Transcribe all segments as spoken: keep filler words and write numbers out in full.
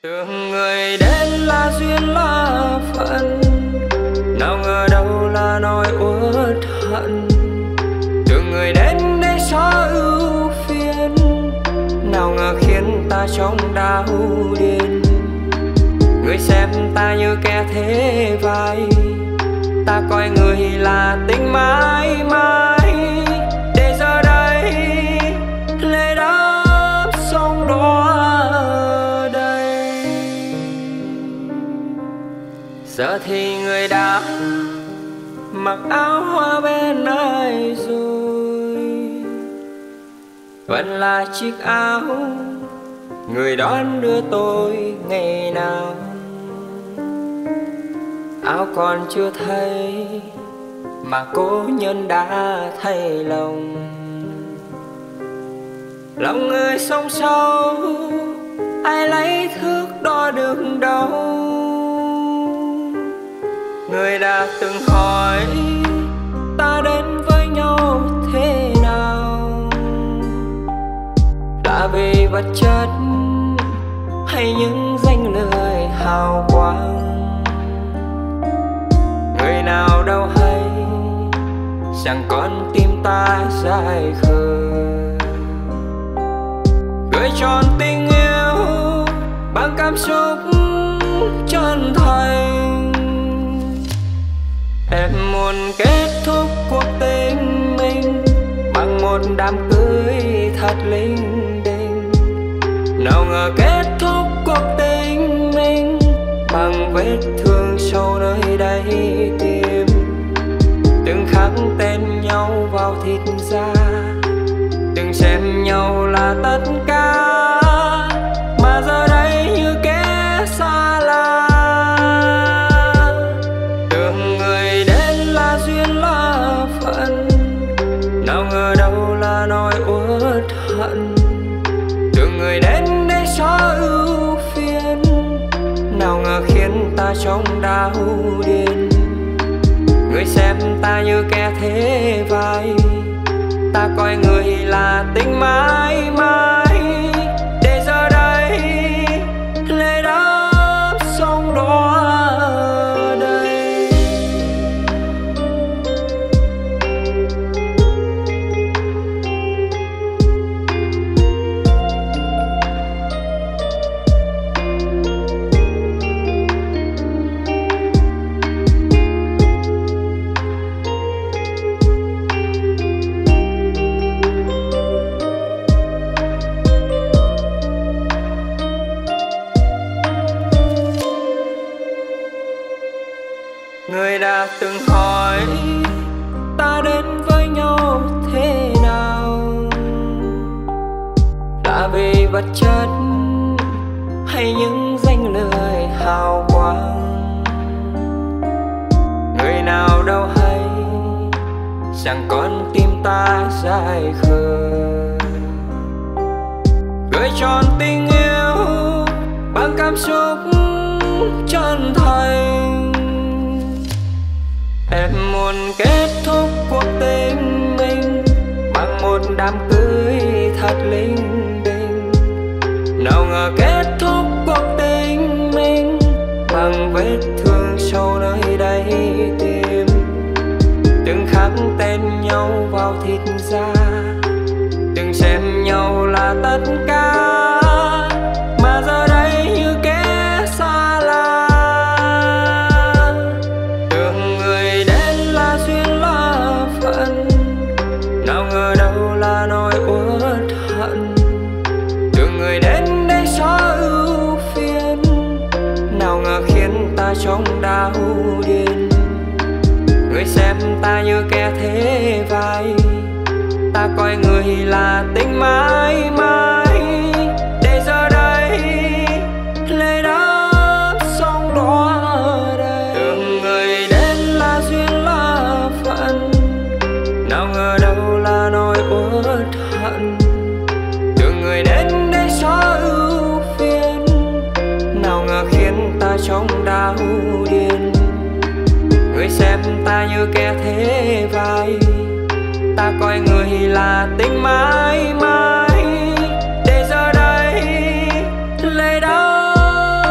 Tưởng người đến là duyên là phận, nào ngờ đâu là nỗi uất hận. Tưởng người đến để xóa ưu phiền, nào ngờ khiến ta trong đau điên. Người xem ta như kẻ thế vai, ta coi người là tình mãi mãi. Để giờ đây lệ đáp sông đỏ đây. Giờ thì người đã mặc áo hoa bên ai rồi, vẫn là chiếc áo người đón đưa tôi ngày nào. Áo còn chưa thấy mà cố nhân đã thay lòng. Lòng người sông sâu, ai lấy thước đo được đâu. Người đã từng hỏi ta đến với nhau thế nào, là vì vật chất hay những danh lời hào quang. Người nào đâu hay rằng con tim ta dại khờ, gửi tròn tình yêu bằng cảm xúc chân thành. Em muốn kết thúc cuộc tình mình bằng một đám cưới thật linh đình. Nào ngờ kết thúc cuộc tình mình bằng vết thương sâu nơi đáy tim. Từng khắc tên nhau vào thịt da, từng xem nhau là tất cả, mà giờ đây như kẻ xa lạ. Tưởng người đến là duyên là phận, nào ngờ đâu là nỗi uất hận. Tưởng người đến để xóa ưu phiền, nào ngờ khiến ta trong đau điên. Người xem ta như kẻ thế vai, ta coi người là tình mãi mãi. Để giờ đây lệ đáp sông đỏ đây. Người đã từng hỏi ta đến với nhau thế nào, là vì vật chất hay những danh lời hào quang. Người nào đâu hay rằng con tim ta dại khờ, gửi tròn tình yêu bằng cảm xúc chân thành. Em muốn kết thúc cuộc tình mình bằng một đám cưới thật linh đình. Nào ngờ kết thúc cuộc tình mình bằng vết thương sâu nơi đáy tim. Từng khắc tên nhau vào thịt da, từng xem nhau là tất cả, mà giờ đây như kẻ xa lạ. Nào ngờ đâu là nỗi uất hận. Tưởng người đến để xóa ưu phiền, nào ngờ khiến ta trong đau điên. Người xem ta như kẻ thế vai, ta coi người là tình mãi mãi. Để giờ đây lệ đáp sông đỏ đây. Tưởng người đến là duyên là phận, nào ngờ đâu là nỗi uất hận. Tưởng người đến để xóa ưu phiền, nào ngờ khiến ta trong đau điên. Người xem ta như kẻ thế vai, ta coi người là tình mãi mãi. Để giờ đây lệ đáp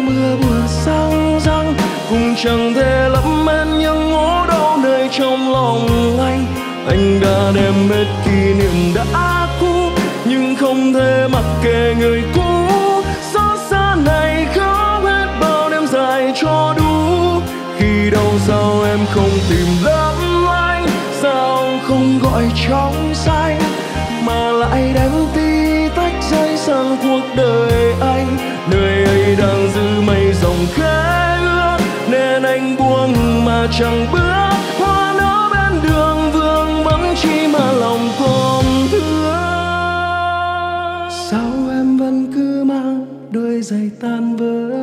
mưa buồn răng răng, cùng chẳng thể lấp men những ngố đau nơi trong lòng anh. Anh đã đem hết kỷ niệm đã cũ, nhưng không thể mặc kệ người cũ. Xót xa này khóc hết bao đêm dài cho đủ. Khi đâu sao em không tìm lấp lánh, sao không gọi trong xanh, mà lại đem tí tách rơi sang cuộc đời anh. Nơi ấy đang giữ mây rồng khẽ ước, nên anh buông mà chẳng bước. Hoa nở bên đường vương vấn chi mà lòng còn thương. Sao em vẫn cứ mang đôi giày tan vỡ,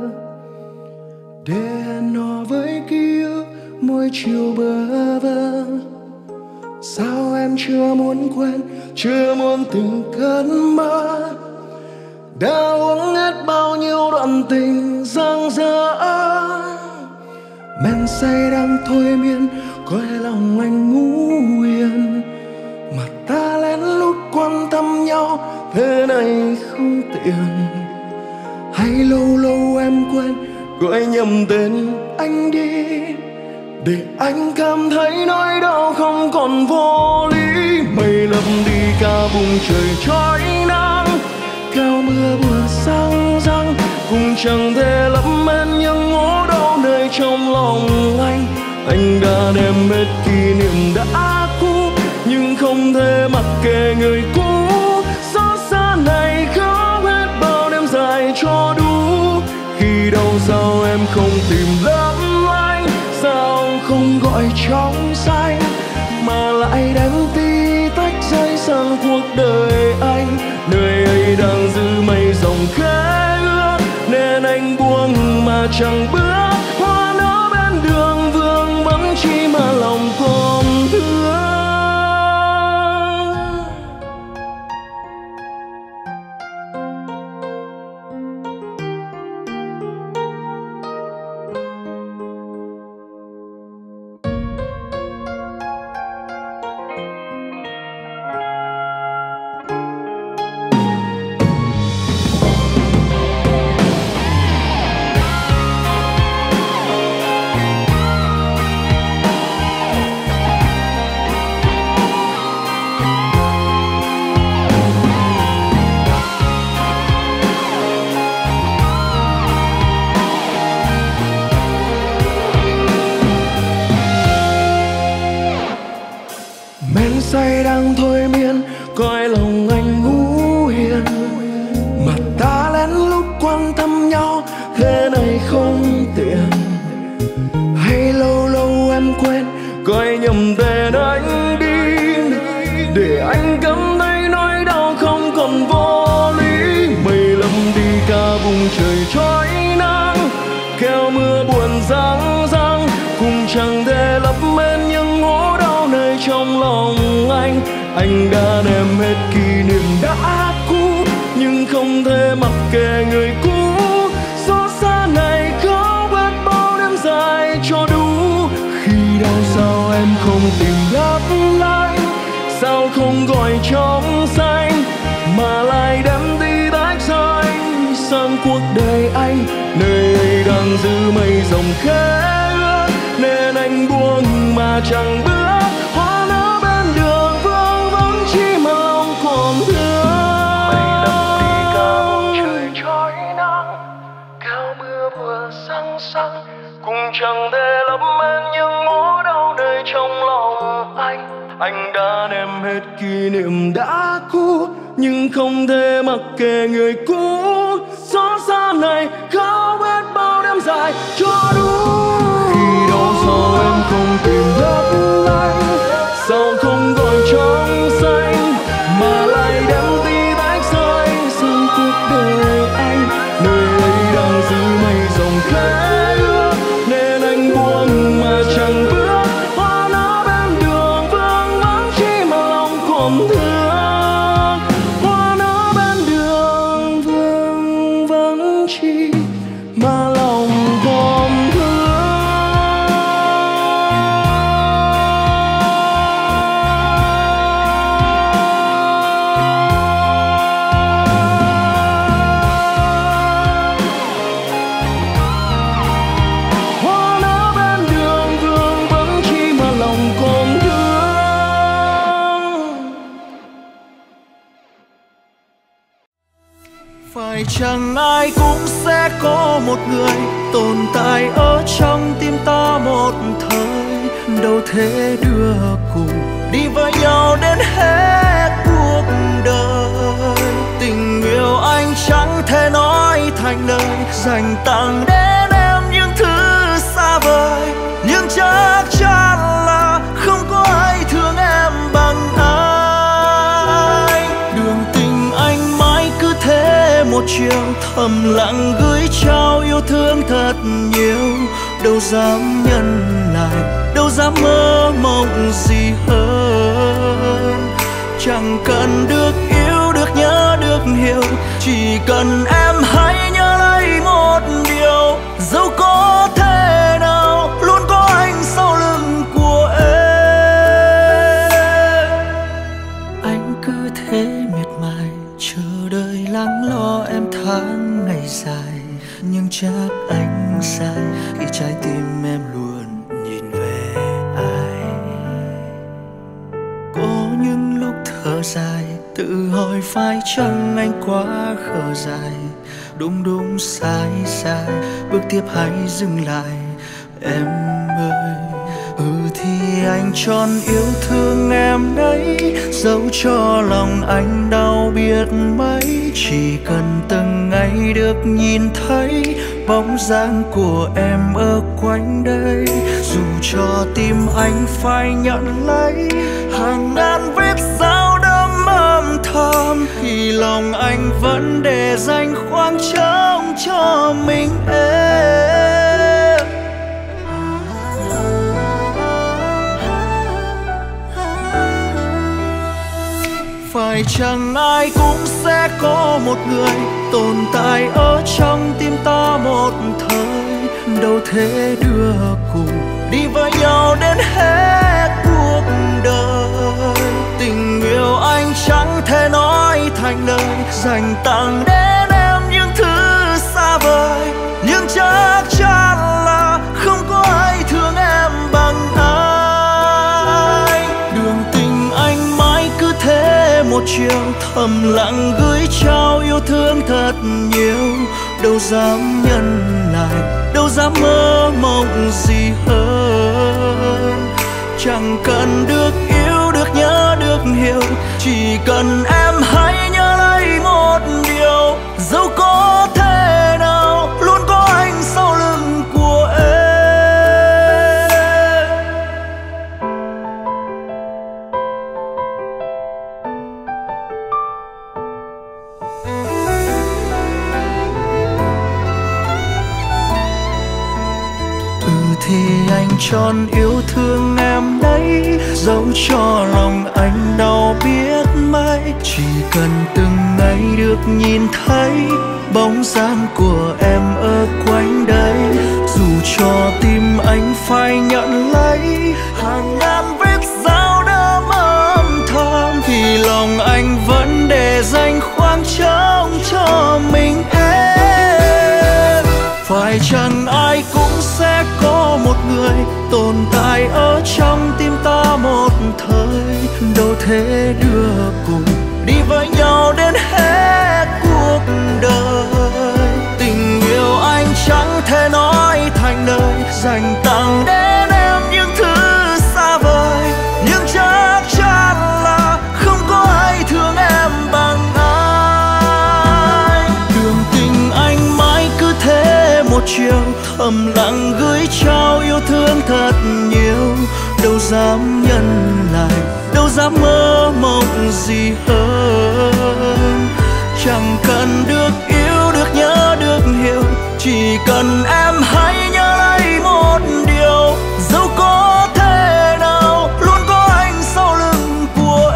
để hẹn hò với ký ức mỗi chiều bơ vơ. Sao em chưa muốn quên, chưa muốn từng cơn mơ, đã uống hết bao nhiêu đoạn tình giang dở. Men say đang thôi miên, coi lòng anh ngủ yên, mà ta lén lút quan tâm nhau thế này không tiện. Hay lâu lâu em quên, gọi nhầm tên anh đi, để anh cảm thấy nỗi đau không còn vô lý. Mây lấp đi cả vùng trời trói nắng, cao mưa vừa răng răng, cũng chẳng thể lấp men những ngố đau nơi trong lòng anh. Anh đã đem hết kỷ niệm đã cũ, nhưng không thể mặc kệ người cũ. Xót xa này khóc hết bao đêm dài cho đủ. Khi đâu sao em không tìm lấp lánh, sao không gọi trong xanh, mà lại đem tí tách rơi sang cuộc đời anh. Nơi ấy đang giữ mây rồng khẽ ước, nên anh buông mà chẳng bước. Hoa nở bên đường vương vấn chi mà lòng còn thương. Say đang thôi miên, coi lòng anh ngủ yên, mà ta lén lút quan tâm nhau thế này không tiện. Hay lâu lâu em quên, coi nhầm tên anh đi, để anh cảm thấy nỗi đau không còn vô lý. Mây lấp đi cả vùng trời trói nắng, kéo mưa buồn răng răng, cũng chẳng thể lấp men những ngố đau nơi trong lòng anh. Anh đã đem hết kỷ niệm đã cũ, nhưng không thể mặc kệ người cũ. Xót xa này khóc hết bao đêm dài cho đủ. Khi đau sao em không tìm đáp lại, sao không gọi trong xanh, mà lại đem tí tách rơi sang cuộc đời anh. Nơi ấy đang giữ mây rồng khẽ ước, nên anh buông mà chẳng bước. Hoa nở bên đường vương vấn chi mà lòng còn thương. Mây lấp đi cả vùng trời trói nắng, cao mưa vừa răng răng, cũng chẳng thể lấp men những ngố đau nơi trong lòng anh. Anh đã đem hết kỷ niệm đã cũ, nhưng không thể mặc kệ người cũ. Xót xa này khóc hết bao đêm dài cho đủ. Khi đâu sao em không tìm lấp lánh, sao không gọi trong xanh, mà lại đem tí tách rơi sang cuộc đời anh. Nơi ấy đang giữ mây rồng khẽ ước, nên anh buông mà chẳng bước. Hoa nở bên đường vương vấn chi mà lòng còn thương. Hoa nở bên đường vương vấn chi mà lòng còn thương. chẳng ai cũng sẽ có một người tồn tại ở trong tim ta một thời, đâu thể đưa cùng đi với nhau đến hết cuộc đời. Tình yêu anh chẳng thể nói thành lời, dành tặng đến em những thứ xa vời, nhưng chắc chắn là không có ai thương em bằng anh. Đường tình anh mãi cứ thế một chiều, thầm lặng gửi trao yêu thương thật nhiều, đâu dám nhân lại, đâu dám mơ mộng gì hơn. Chẳng cần được yêu, được nhớ, được hiểu, chỉ cần em hãy nhớ lấy một điều, dẫu có thể nào luôn có anh sau lưng của em. Anh cứ thế miệt mài chờ đợi lắng lo em tháng ngày dài, nhưng chắc anh sai khi trái tim em luôn nhìn về ai. Có những lúc thở dài tự hỏi phải chăng anh quá khờ dại, đúng đúng sai sai, bước tiếp hãy dừng lại em ơi. Ừ thì anh chọn yêu thương em đấy, dẫu cho lòng anh đau biết mấy, chỉ cần từng ngày được nhìn thấy bóng dáng của em ở quanh đây. Dù cho tim anh phải nhận lấy hàng ngàn vết dao đâm âm thầm, thì lòng anh vẫn để dành khoảng trống cho mình em. Phải chăng ai cũng sẽ có một người tồn tại ở trong tim ta một thời, đâu thể đưa cùng đi với nhau đến hết cuộc đời. Tình yêu anh chẳng thể nói thành lời, dành tặng đến em những thứ xa vời, nhưng chắc chắn là không có ai thương em bằng anh. Đường tình anh mãi cứ thế một chiều, thầm lặng gửi trao yêu thương thật nhiều, đâu dám nhân lại, đâu dám mơ mộng gì hơn. Chẳng cần được yêu, được nhớ, được hiểu, chỉ cần em hãy nhớ lấy một điều, dẫu có thể nào luôn có anh sau lưng của em. Thì anh chọn yêu thương em đấy, dẫu cho lòng anh đau biết mấy, chỉ cần từng ngày được nhìn thấy bóng dáng của em ở quanh đây. Dù cho tim anh phải nhận lấy hàng ngàn vết dao đâm âm thầm, thì lòng anh vẫn để dành khoảng trống cho mình em. Phải chăng ai cũng sẽ có một người tồn tại ở trong tim ta một thời, đâu thể đưa cùng đi với nhau đến hết cuộc đời. Tình yêu anh chẳng thể nói thành lời, dành tặng đến em những thứ xa vời, nhưng chắc chắn là không có ai thương em bằng anh. Đường tình anh mãi cứ thế một chiều, thầm lặng gửi trao yêu thương thật nhiều, đâu dám nhân lại, đâu dám mơ mộng gì hơn. Chẳng cần được yêu, được nhớ, được hiểu, chỉ cần em hãy nhớ lấy một điều, dẫu có thể nào luôn có anh sau lưng của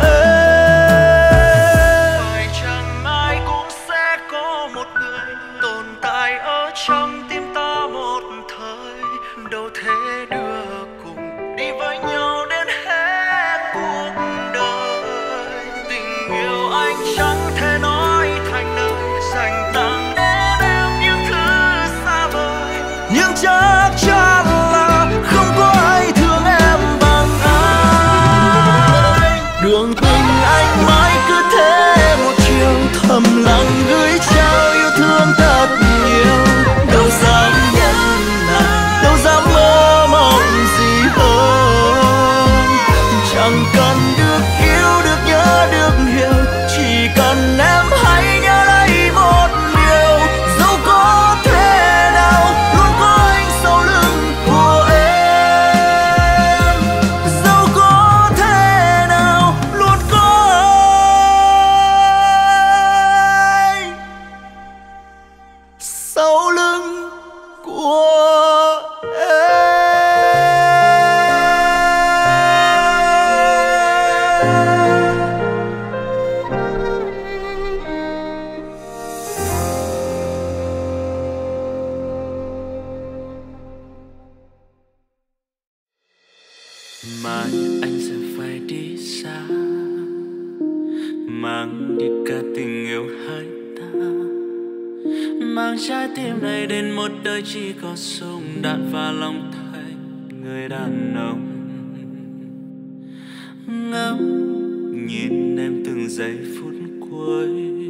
em. Phải chăng ai cũng sẽ có một người tồn tại ở trong tim ta một thời, đâu thể đưa cùng đi với nhau đến hết cuộc đời. Tình yêu anh chẳng thể nói thành lời, dành tặng đến em những thứ xa vời, nhưng chắc chắn là không có ai thương em bằng anh. Đường tình anh mãi cứ thế một chiều, thầm lặng gửi trao yêu thương của em. Mai anh sẽ phải đi xa, mang đi cả tình yêu hai ta, mang trái tim này đến một đời chỉ có súng đạn và lòng thành người đàn ông. Ngắm nhìn em từng giây phút cuối,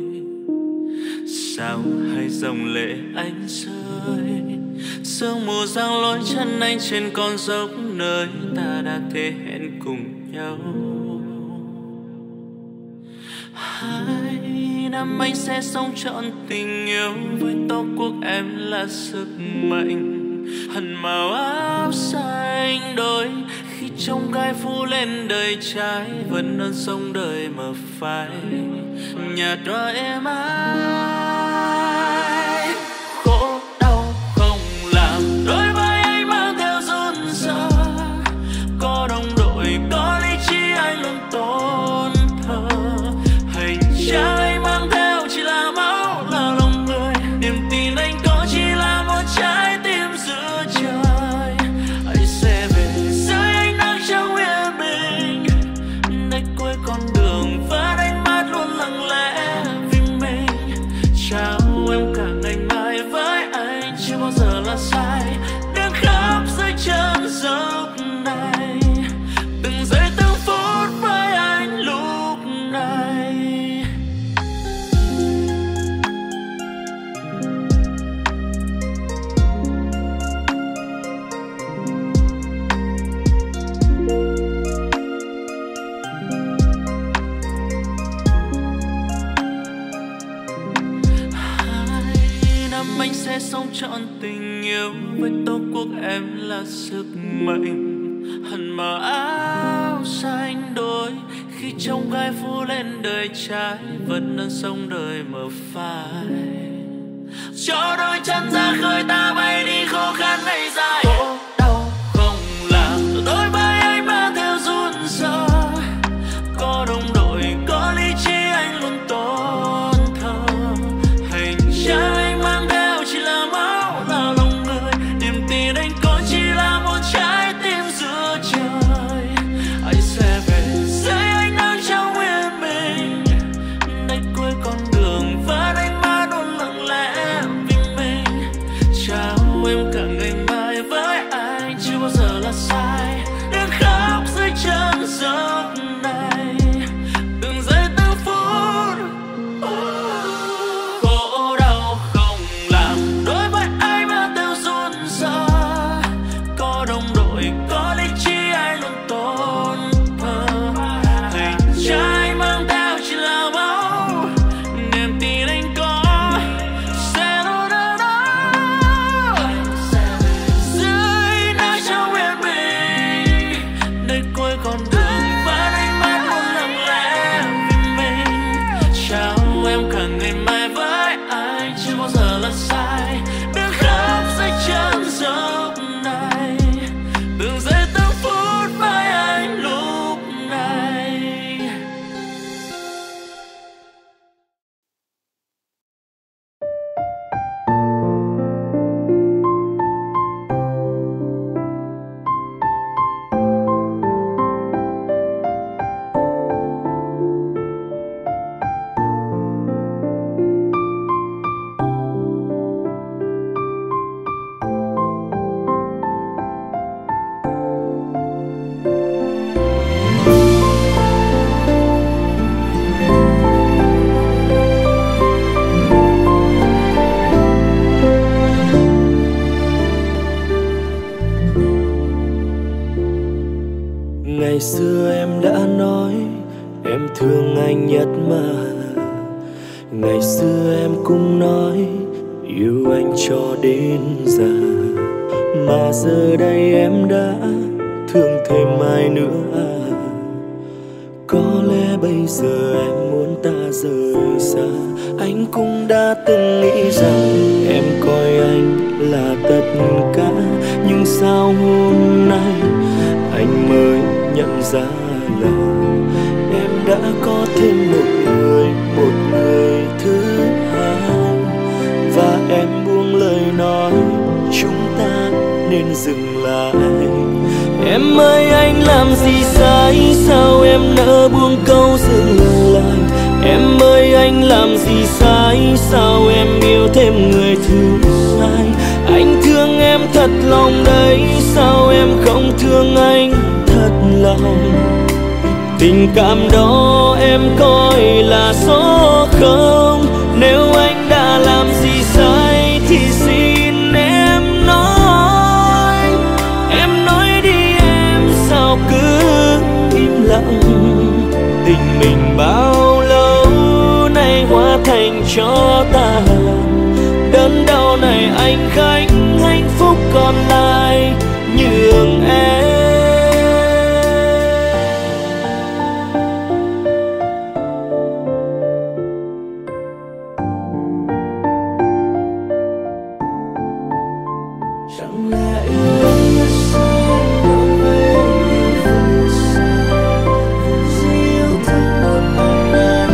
sao hay dòng lệ anh rơi, sương mù giăng lối chân anh trên con dốc nơi ta đã thề hẹn cùng nhau. Hai năm anh sẽ sống trọn tình yêu, với tổ quốc em là sức mạnh. Hằn màu áo xanh đôi khi trông gai phủ lên đời trai, vẫn non sông đời mờ phai nhạt nhòa êm ái. Khổ đau không làm đôi vai anh mang theo run sợ, có đồng đội có lý trí anh luôn tôn thờ. Hành trang anh mang theo chỉ là máu là lòng người, niềm tin anh có chỉ là một trái tim giữa trời. Anh sẽ về dưới ánh nắng trong yên bình, nơi cuối con đường vẫn ánh mắt luôn lặng lẽ vì mình. Chào em cả ngày mai với anh chưa bao giờ là sai, đứng khắp dưới chân dốc này, từng giây từng phút với anh lúc này. Hai năm anh sẽ sống trọn tình yêu, với tổ quốc em là sức mạnh. Hằn màu áo xanh đôi khi trông gai phủ lên đời trai, vẫn non sông đời mờ phai cho đôi chân ra khơi ta bay đi khó khăn hay dài. Khổ đau không làm đôi vai anh mang theo run sợ, có đồng đội có lý trí anh luôn tôn thờ. Hành trang anh mang theo chỉ là máu là lòng người, niềm tin anh có chỉ là một trái tim giữa trời. Anh sẽ về dưới ánh nắng trong yên bình, nơi cuối con đường vẫn ánh mắt luôn lặng lẽ vì mình. Chào em cả ngày mai với anh chưa bao giờ là sai, đứng khóc dưới chân dốc này, từng giây từng phút. Khổ đau không làm đôi vai anh mang theo run sợ, có đồng đội có lý trí anh luôn tôn thờ. Hành trang anh mang theo chỉ là máu, niềm tin anh có sẽ luôn ở đó. Dưới nắng trong yên bình, nơi cuối con đường vẫn ánh mắt luôn lặng lẽ vì mình. Chào em cả ngày mai với anh chưa bao giờ là sai, đứng khóc dưới chân dốc này, từng giây từng phút với anh lúc này. Ngày xưa em đã nói em thương anh nhất mà, ngày xưa em cũng nói yêu anh cho đến già. Mà giờ đây em đã thương thêm ai nữa à? Có lẽ bây giờ em muốn ta rời xa. Anh cũng đã từng nghĩ rằng em coi anh là tất tất cả, nhưng sao hôm nay anh mới nhận ra là em đã có thêm một người, một người thứ hai. Và em buông lời nói chúng ta nên dừng lại. Em ơi anh làm gì sai, sao em nỡ buông câu dừng lại. Em ơi anh làm gì sai, sao em yêu thêm người thứ hai. Anh thương em thật lòng đấy, sao em không thương anh thật lòng. Tình cảm đó em coi là số không. Nếu anh đã làm gì sai thì xin em nói. Em nói đi em, sao cứ im lặng. Tình mình bao lâu nay hóa thành cho tàn. Đớn đau này anh gánh, hạnh phúc còn lại nhường em. Chẳng lẽ yêu anh là sao đâu về vì sao chỉ yêu thương một mình em.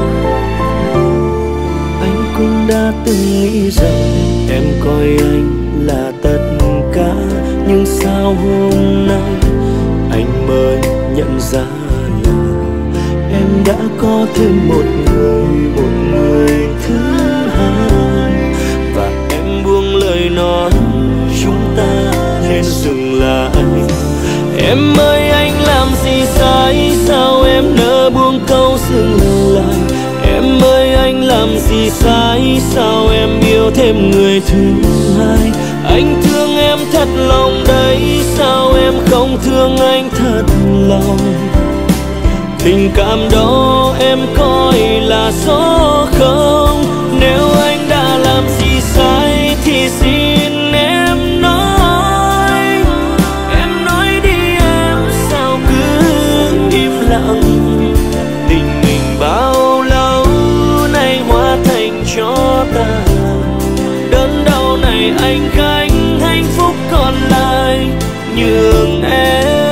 Anh cũng đã từng nghĩ rằng em coi anh là tất cả, nhưng sao hôm nay anh mới nhận ra là em đã có thêm một người, một người thứ hai. Và em buông lời nói chúng ta nên dừng lại. Em ơi anh làm gì sai, sao em nỡ buông câu dừng lại. Em ơi anh làm gì sai, sao em yêu thêm người thứ hai. Anh thương em thật lòng đấy, sao em không thương anh thật lòng. Tình cảm đó em coi là số không. Nếu anh đã làm gì sai thì xin em nói. Em nói đi em, sao cứ im lặng. Tình mình bao lâu nay hóa thành cho tàn. Đớn đau này anh gánh, hạnh phúc còn lại nhường em.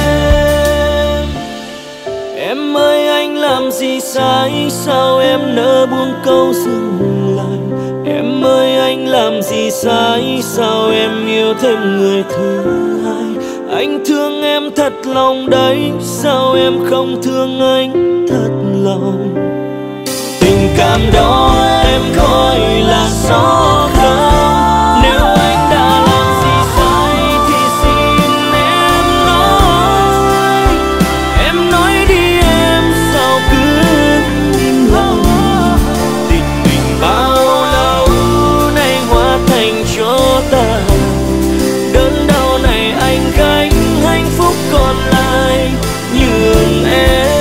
Em ơi anh làm gì sai, sao em nỡ buông câu dừng lại. Em ơi anh làm gì sai, sao em yêu thêm người thứ hai. Anh thương em thật lòng đấy, sao em không thương anh thật lòng. Tình cảm đó em coi là số không. Nếu anh đã làm gì sai thì xin em nói. Em nói đi em, sao cứ im lặng. Tình mình bao lâu nay hóa thành cho tàn. Đớn đau này anh gánh, hạnh phúc còn lại nhường em.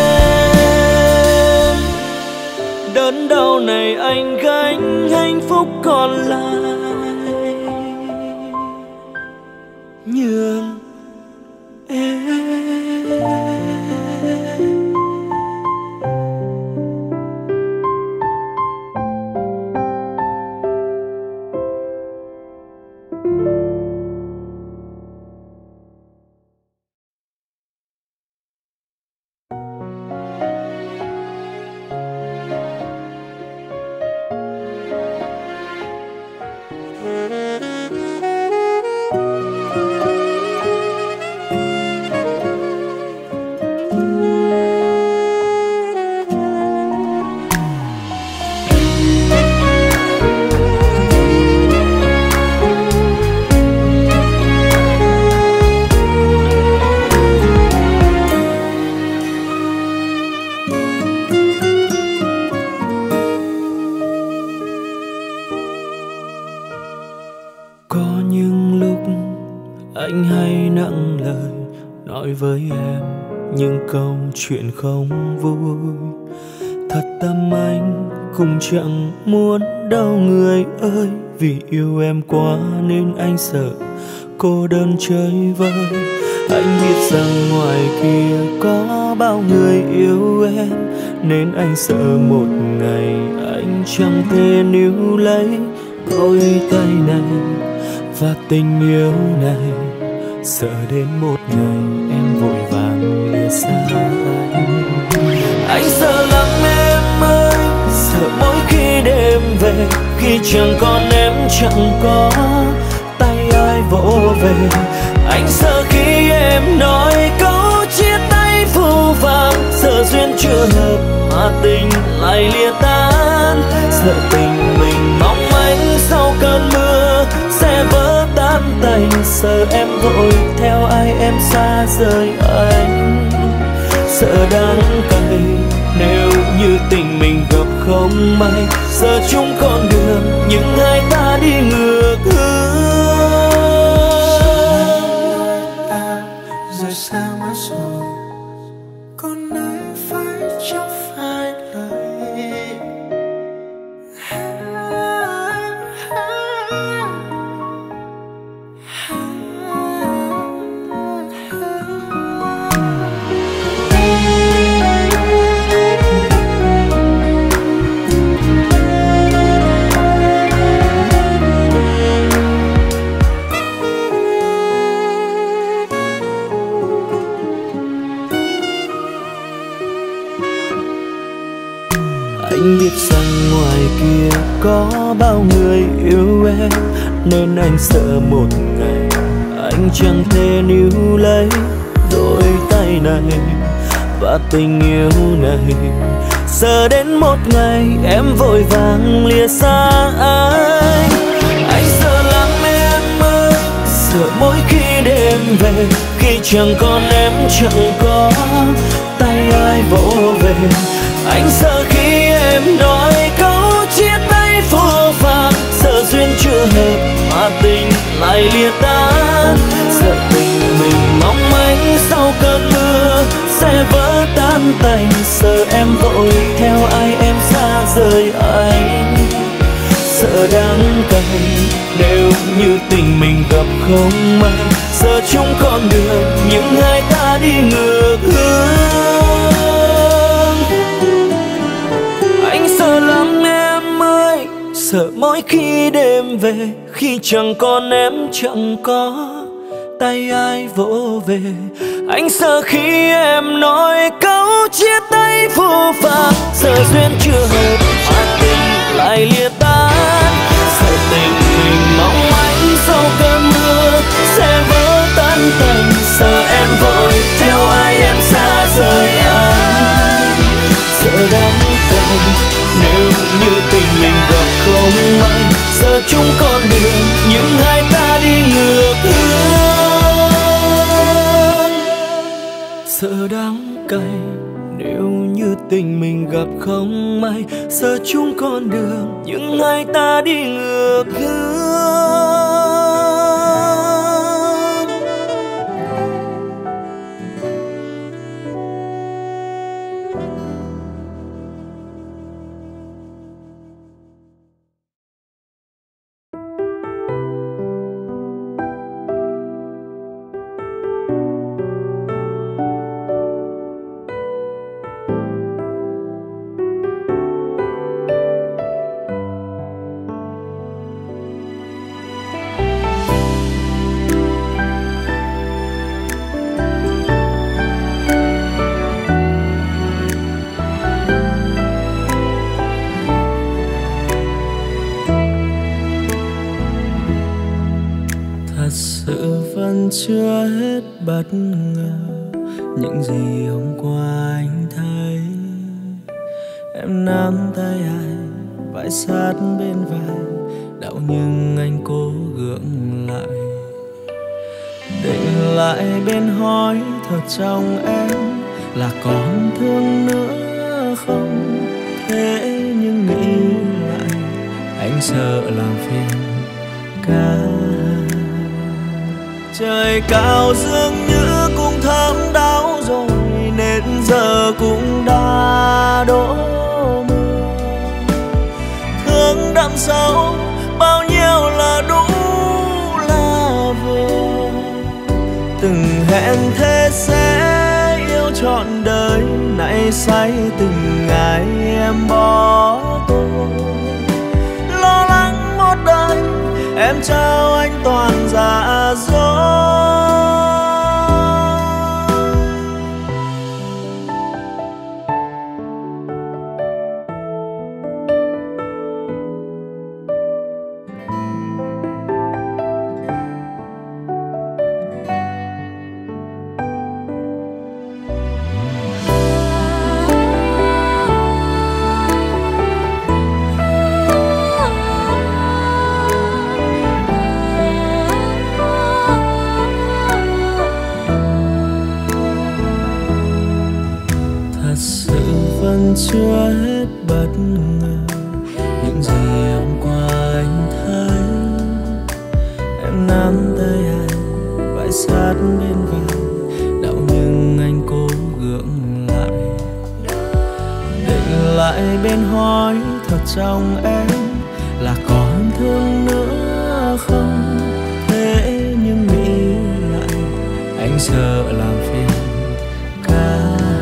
Đớn đau này anh gánh, hạnh phúc còn lại nhường em. Anh hay nặng lời nói với em những câu chuyện không vui. Thật tâm anh cũng chẳng muốn đâu người ơi. Vì yêu em quá nên anh sợ cô đơn chơi vơi. Anh biết rằng ngoài kia có bao người yêu em, nên anh sợ một ngày anh chẳng thể níu lấy đôi tay này Và tình yêu này sợ đến một ngày em vội vàng lìa xa anh. Anh sợ lắm em ơi, sợ mỗi khi đêm về, khi chẳng còn em chẳng có tay ai vỗ về. Anh sợ khi em nói câu chia tay phũ phàng, sợ duyên chưa hợp mà tình lại lìa tan. Sợ tình mình mong manh sau cơn mưa sẽ vỡ tan tành. Sợ em vội theo ai em xa rời anh. Sợ đắng cay nếu như tình mình gặp không may. Giờ chúng con đường nhưng hai ta đi ngược hướng. Ta rời xa mất rồi, còn ai phải chẳng phải lời. Anh biết rằng ngoài kia có bao người yêu em, nên anh sợ một ngày anh chẳng thể níu lấy đôi tay này. Và tình yêu này sợ đến một ngày em vội vàng lìa xa anh. Anh sợ lắm em ơi, sợ mỗi khi đêm về, khi chẳng còn em chẳng có tay ai vỗ về. Anh sợ khi em nói câu chia tay phũ phàng, sợ duyên chưa hợp mà tình lại lìa tan. Sợ tình mình mong manh sau cơn mưa sẽ vỡ tan tành. Sợ em vội theo ai em xa rời anh. Sợ đắng cay nếu như tình mình gặp không may. Giờ chúng con đường nhưng hai ta đi ngược hướng. Anh sợ lắm em ơi, sợ mỗi khi đêm về, khi chẳng còn em chẳng có tay ai vỗ về. Anh sợ khi em nói câu chia tay phũ phàng, sợ duyên chưa hợp mà tình lại lìa tan. Sợ tình mình mong manh sau cơn mưa sẽ vỡ tan tành. Sợ em vội theo ai em xa rời anh. Sợ đắng cay nếu như tình mình gặp không may. Giờ chúng con đường nhưng hai ta đi ngược hướng. Sợ đắng cay nếu như tình mình gặp không may. Giờ chúng con đường nhưng hai ta đi ngược hướng. Chưa hết bất ngờ những gì hôm qua anh thấy. Em nắm tay anh vai sát bên vai, đau nhưng anh cố gượng lại. Định lại bên hỏi thật trong em là còn thương nữa không. Thế nhưng nghĩ lại anh sợ làm phiền cả. Trời cao dường như cũng thấm đau rồi, nên giờ cũng đã đổ mưa. Thương đậm sâu bao nhiêu là đủ là vừa. Từng hẹn thế sẽ yêu trọn đời, nay say từng ngày em bỏ tôi. Lo lắng một đời em trao anh toàn dạ dối. Chưa hết bất ngờ những gì hôm qua anh thấy, em nắm tay anh phải sát bên vai, đau nhưng anh cố gượng lại. Định lại bên hỏi thật trong em là còn thương nữa không, thế nhưng nghĩ lại anh sợ làm phiền cả.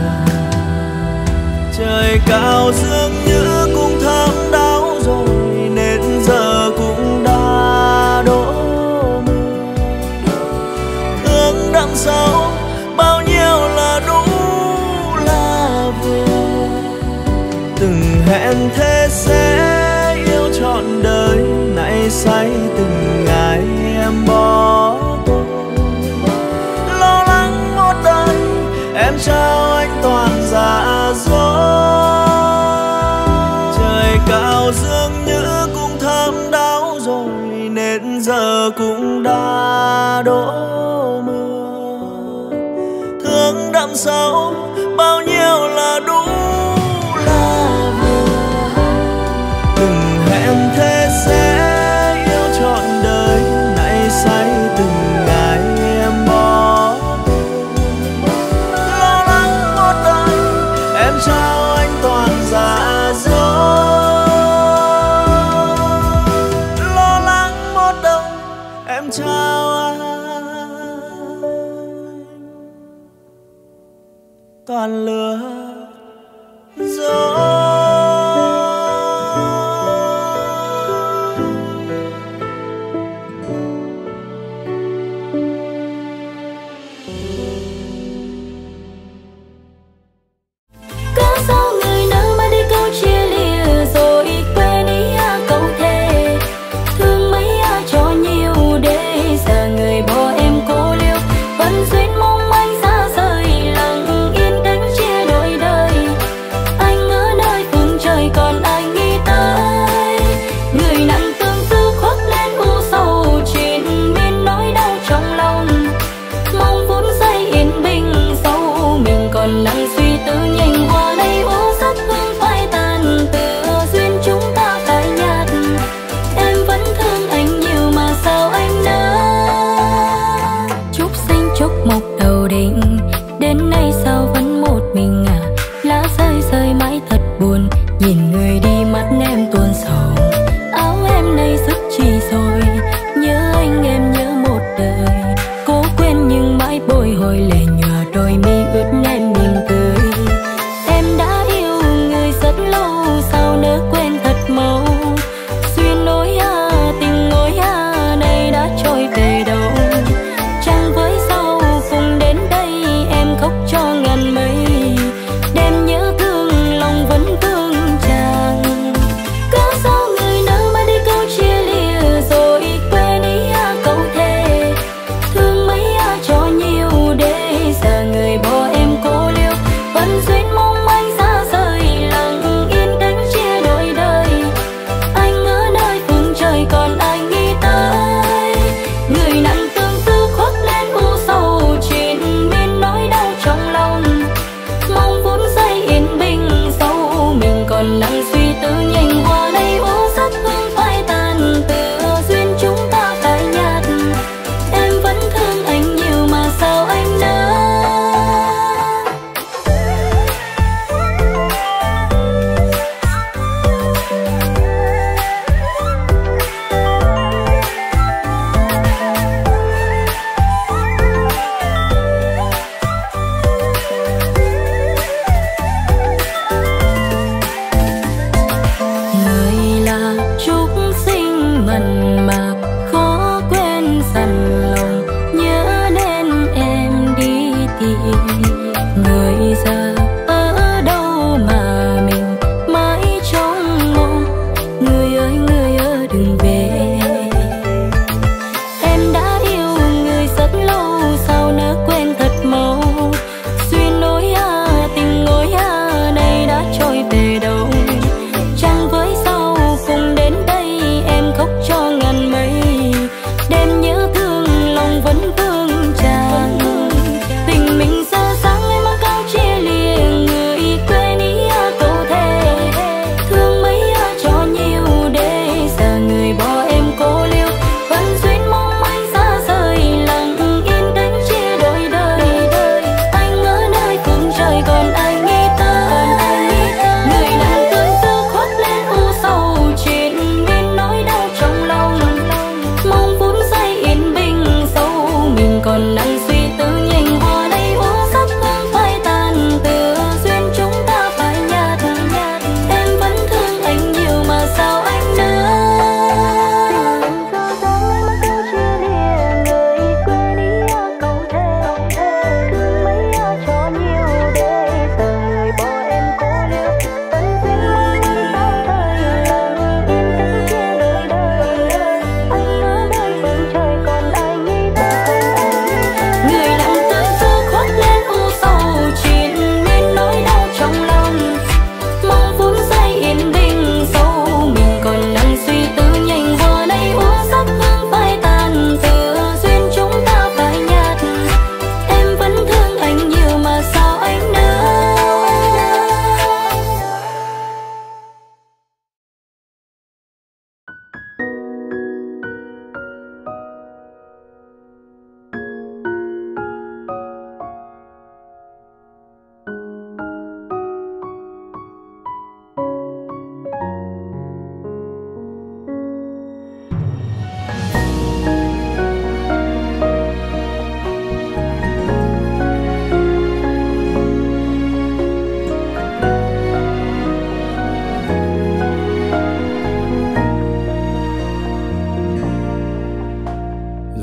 Trời cao dường như cũng thấm đau rồi nên giờ cũng đã đổ mưa. Thương đằng sau bao nhiêu là đủ là vừa, từng hẹn thế sẽ yêu trọn đời, nay say từng ngày em bỏ tôi. Lo lắng một đời em trao anh toàn dạ dối. Trời cao dường như cũng thấm đau rồi nên giờ cũng đã đổ mưa. Thương đậm sâu bao nhiêu là đủ là vừa, từng hẹn thế sẽ yêu trọn đời, nay say từng ngày em bỏ. Lo lắng một đời em trao anh toàn dạ dối. Lo lắng một đời em trao anh toàn lừa dối. Duyên mong anh xa rời lặng yên cánh chia đôi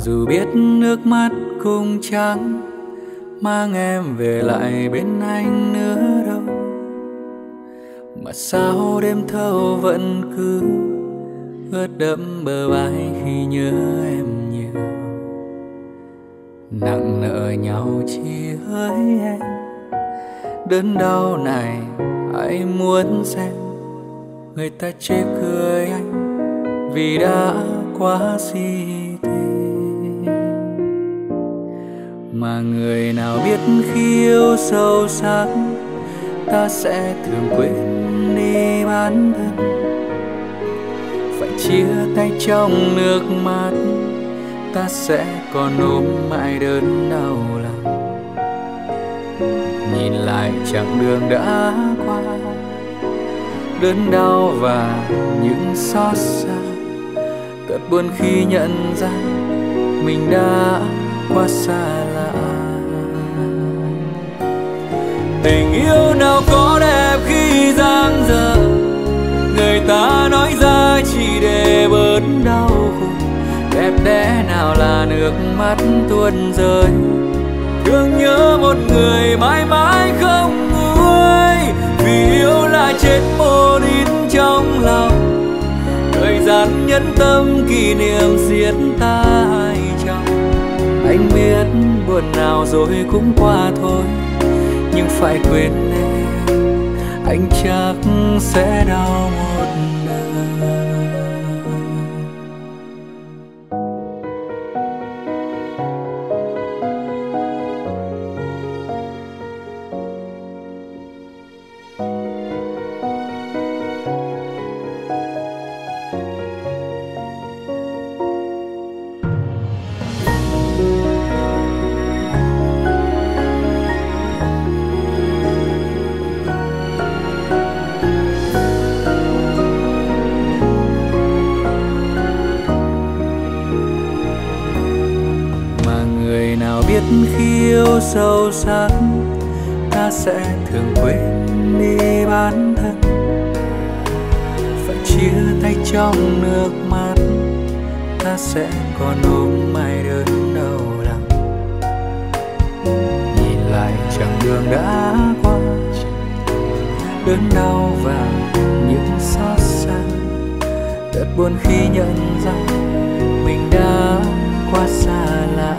Dù biết nước mắt cũng chẳng mang em về lại bên anh nữa đâu, mà sao đêm thâu vẫn cứ ướt đẫm bờ vai khi nhớ em nhiều. Nặng nợ nhau chỉ hỡi em, đớn đau này ai muốn xem người ta chê cười anh vì đã quá si tình. Mà người nào biết khi yêu sâu sắc ta sẽ thường quên đi bản thân, phải chia tay trong nước mắt ta sẽ còn ôm mãi đớn đau lòng. Nhìn lại chặng đường đã qua, đớn đau và những xót xa, thật buồn khi nhận ra mình đã quá xa lạ. Tình yêu nào có đẹp khi dang dở, người ta nói ra chỉ để bớt đau khổ. Đẹp đẽ nào là nước mắt tuôn rơi, thương nhớ một người mãi mãi không nguôi. Vì yêu là chết một ít trong lòng, thời gian nhẫn tâm kỷ niệm giết ta hai chồng. Anh biết buồn nào rồi cũng qua thôi, nhưng phải quên em anh chắc sẽ đau một đời. Khi yêu sâu sắc ta sẽ thường quên đi bản thân, phải chia tay trong nước mắt ta sẽ còn ôm mãi đớn đau lòng. Nhìn lại chặng đường đã qua, đớn đau và những xót xa, thật buồn khi nhận ra mình đã quá xa lạ.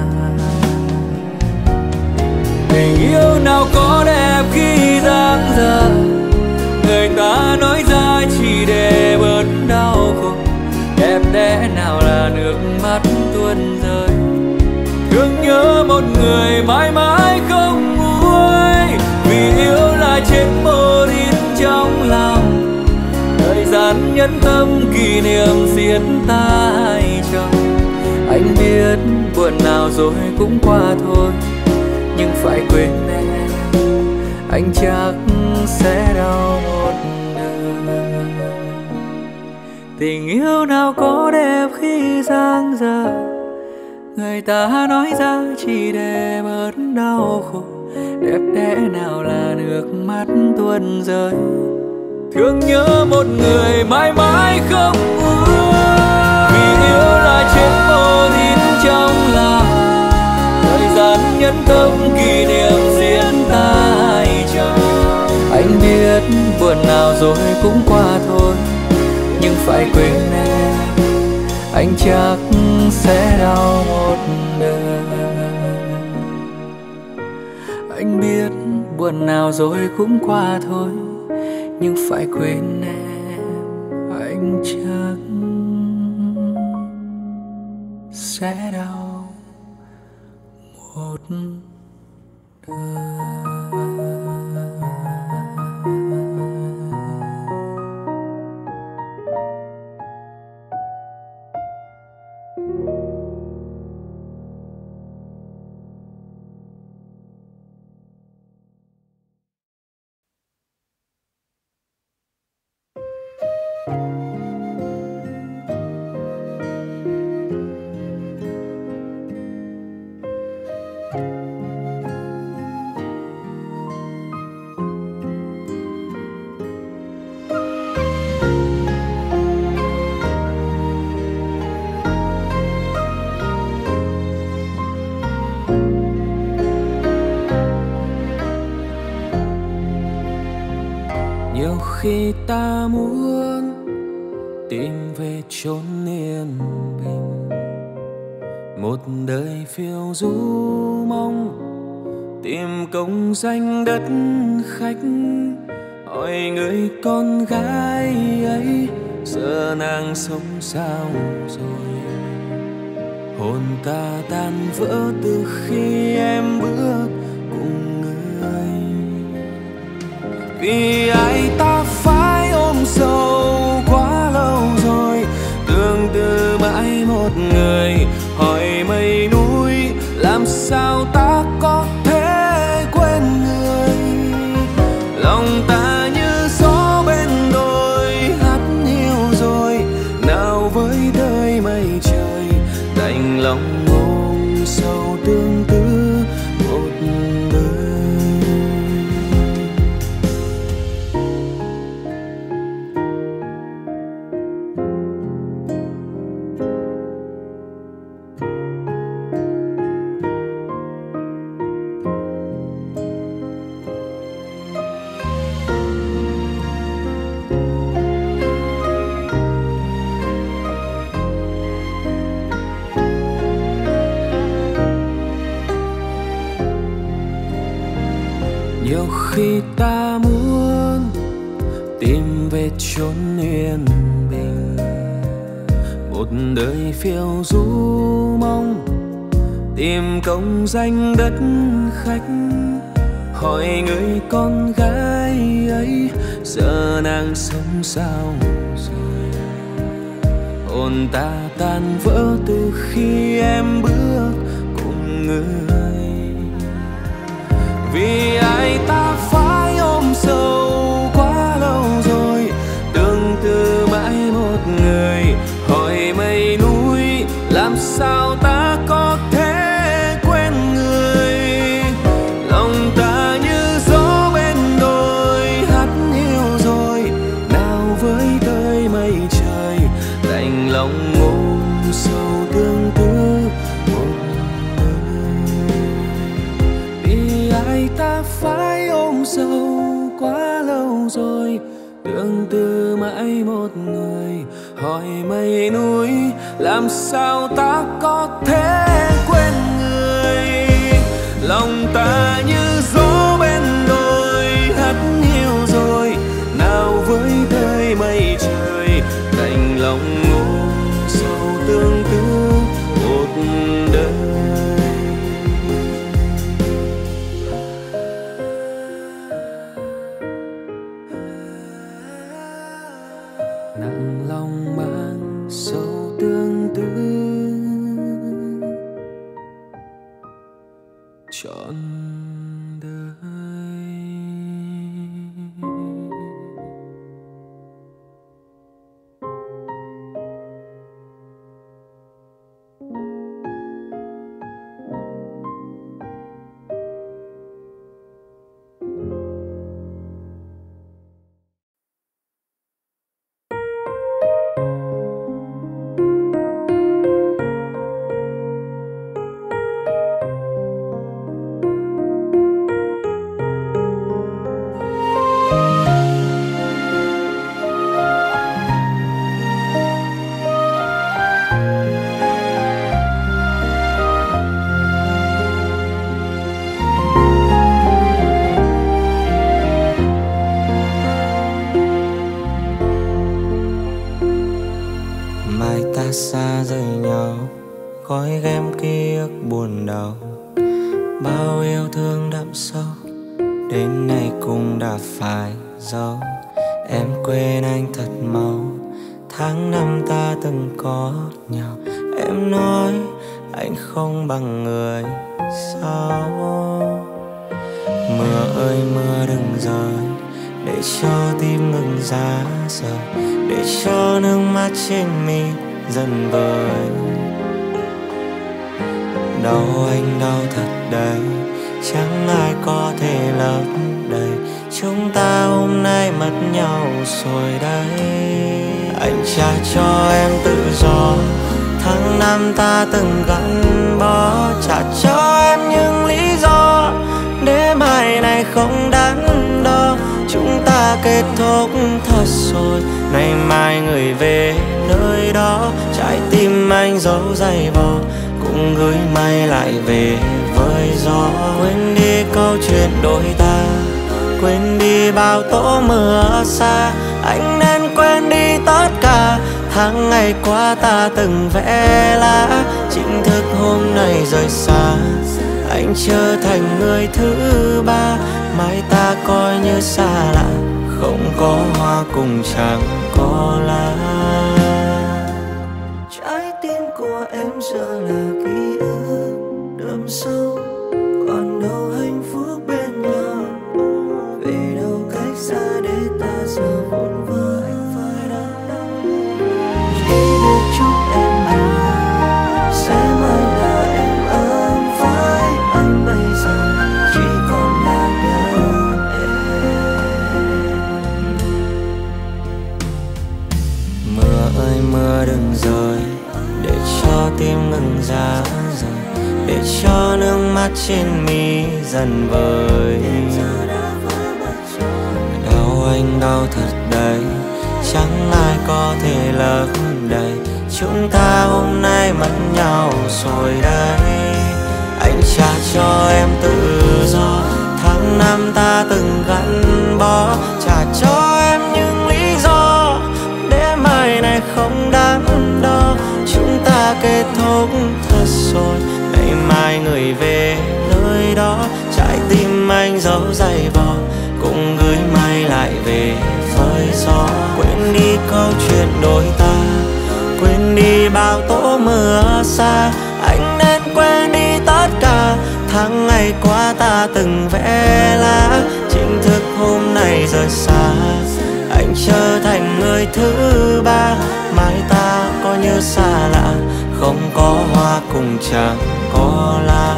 Tình yêu nào có đẹp khi dang dở, người ta nói ra chỉ để bớt đau khổ. Đẹp đẽ nào là nước mắt tuôn rơi, thương nhớ một người mãi mãi không nguôi. Vì yêu là chết một ít trong lòng, thời gian nhẫn tâm kỷ niệm giết ta hai chồng. Anh biết buồn nào rồi cũng qua thôi, nhưng phải quên em anh chắc sẽ đau một đời. Tình yêu nào có đẹp khi dang dở, người ta nói ra chỉ để bớt đau khổ. Đẹp đẽ nào là nước mắt tuôn rơi, thương nhớ một người mãi mãi không nguôi. Vì yêu là chết vô tin trong lòng, thời gian nhẫn tâm kỷ niệm diễn ta hai chồng. Anh biết buồn nào rồi cũng qua thôi, nhưng phải quên em anh chắc sẽ đau một đời. Anh biết buồn nào rồi cũng qua thôi, nhưng phải quên em anh chắc sẽ đau một đời. ta muốn tìm về chốn yên bình, một đời phiêu du mong tìm công danh đất khách, hỏi người con gái ấy giờ nàng sống sao rồi. Hồn ta tan vỡ từ khi em bước cùng người, vì ai ta phải ôm sâu quá lâu rồi. Tương tư mãi một người, hỏi mây núi làm sao ta có thể quên người. Lòng ta như gió bên đồi hắt hiu rồi, nào với đời mây trời đành lòng ôm sâu tương tư một đời. Nhiều khi ta muốn tìm về chốn yên bình, một đời phiêu du mong tìm công danh đất khách, hỏi người con gái ấy giờ nàng sống sao rồi. Hồn ta tan vỡ từ khi em bước cùng người, vì ai ta phải ôm sâu quá lâu rồi. Tương tư mãi một người, hỏi mây núi làm sao ta có thể quên người. Lòng ta như gió bên đồi hắt hiu rồi, nào với đời mây trời đành lòng ôm sâu tương tư một đời. Vì ai ta phải ôm sâu quá lâu rồi. Tương tư mãi một người, hỏi mây núi làm sao ta có thể quên người. Lòng ta như gió bên đồi hắt hiu rồi, nào với đời mây trời đành lòng ôm sâu tương tư một đời. Nặng lòng mang sâu tương tư trọn đời. Xa rời nhau, gói ghém ký ức buồn đau, bao yêu thương đậm sâu đến nay cũng đã phải giấu. Em quên anh thật mau, tháng năm ta từng có nhau. Em nói anh không bằng người sao. Mưa ơi mưa đừng rơi, để cho tim ngừng giá rời, để cho nước mắt trên mi dần vơi. Đau anh đau thật đấy, chẳng ai có thể lấp đầy. Chúng ta hôm nay mất nhau rồi đấy. Anh trả cho em tự do, tháng năm ta từng gắn bó. Trả cho em những lý do để mai này không đắn đo. Chúng ta ta kết thúc thật rồi. Ngày mai người về nơi đó, trái tim anh giấu giày vò, cũng gửi mây lại về với gió. Quên đi câu chuyện đôi ta, quên đi bao tố mưa xa. Anh nên quên đi tất cả tháng ngày qua ta từng vẽ lá. Chính thức hôm nay rời xa, anh trở thành người thứ ba. Mai ta coi như xa lạ, không có hoa cùng chẳng có lá. Trái tim của em giờ là ký ức đậm sâu, còn đâu hạnh phúc bên nhau. Vì đâu cách xa để ta giờ vội vã. Chỉ biết chúc em hiểu sẽ mãi là em ấm với anh. Bây giờ chỉ còn là nhớ em. Mưa ơi mưa đừng rơi, để cho tim ngừng ra rời, để cho nước mắt trên mi dần vơi. Đau anh đau thật đấy, chẳng ai có thể lấp đầy. Chúng ta hôm nay mất nhau rồi đây. Anh trả cho em tự do, tháng năm ta từng gắn bó. Trả cho em những lý do để mai này không đắn đo. Chúng ta kết thúc thật rồi, ngày mai người về nơi đó. Trái tim anh giấu giày vò, cũng gửi mây lại về với gió. Quên đi câu chuyện đôi ta, quên đi bao tố mưa xa. Anh nên quên đi tất cả tháng ngày qua ta từng vẽ lá. Chính thức hôm nay rời xa, anh trở thành người thứ ba. Mai ta có như xa lạ, không có hoa cùng chẳng có lá.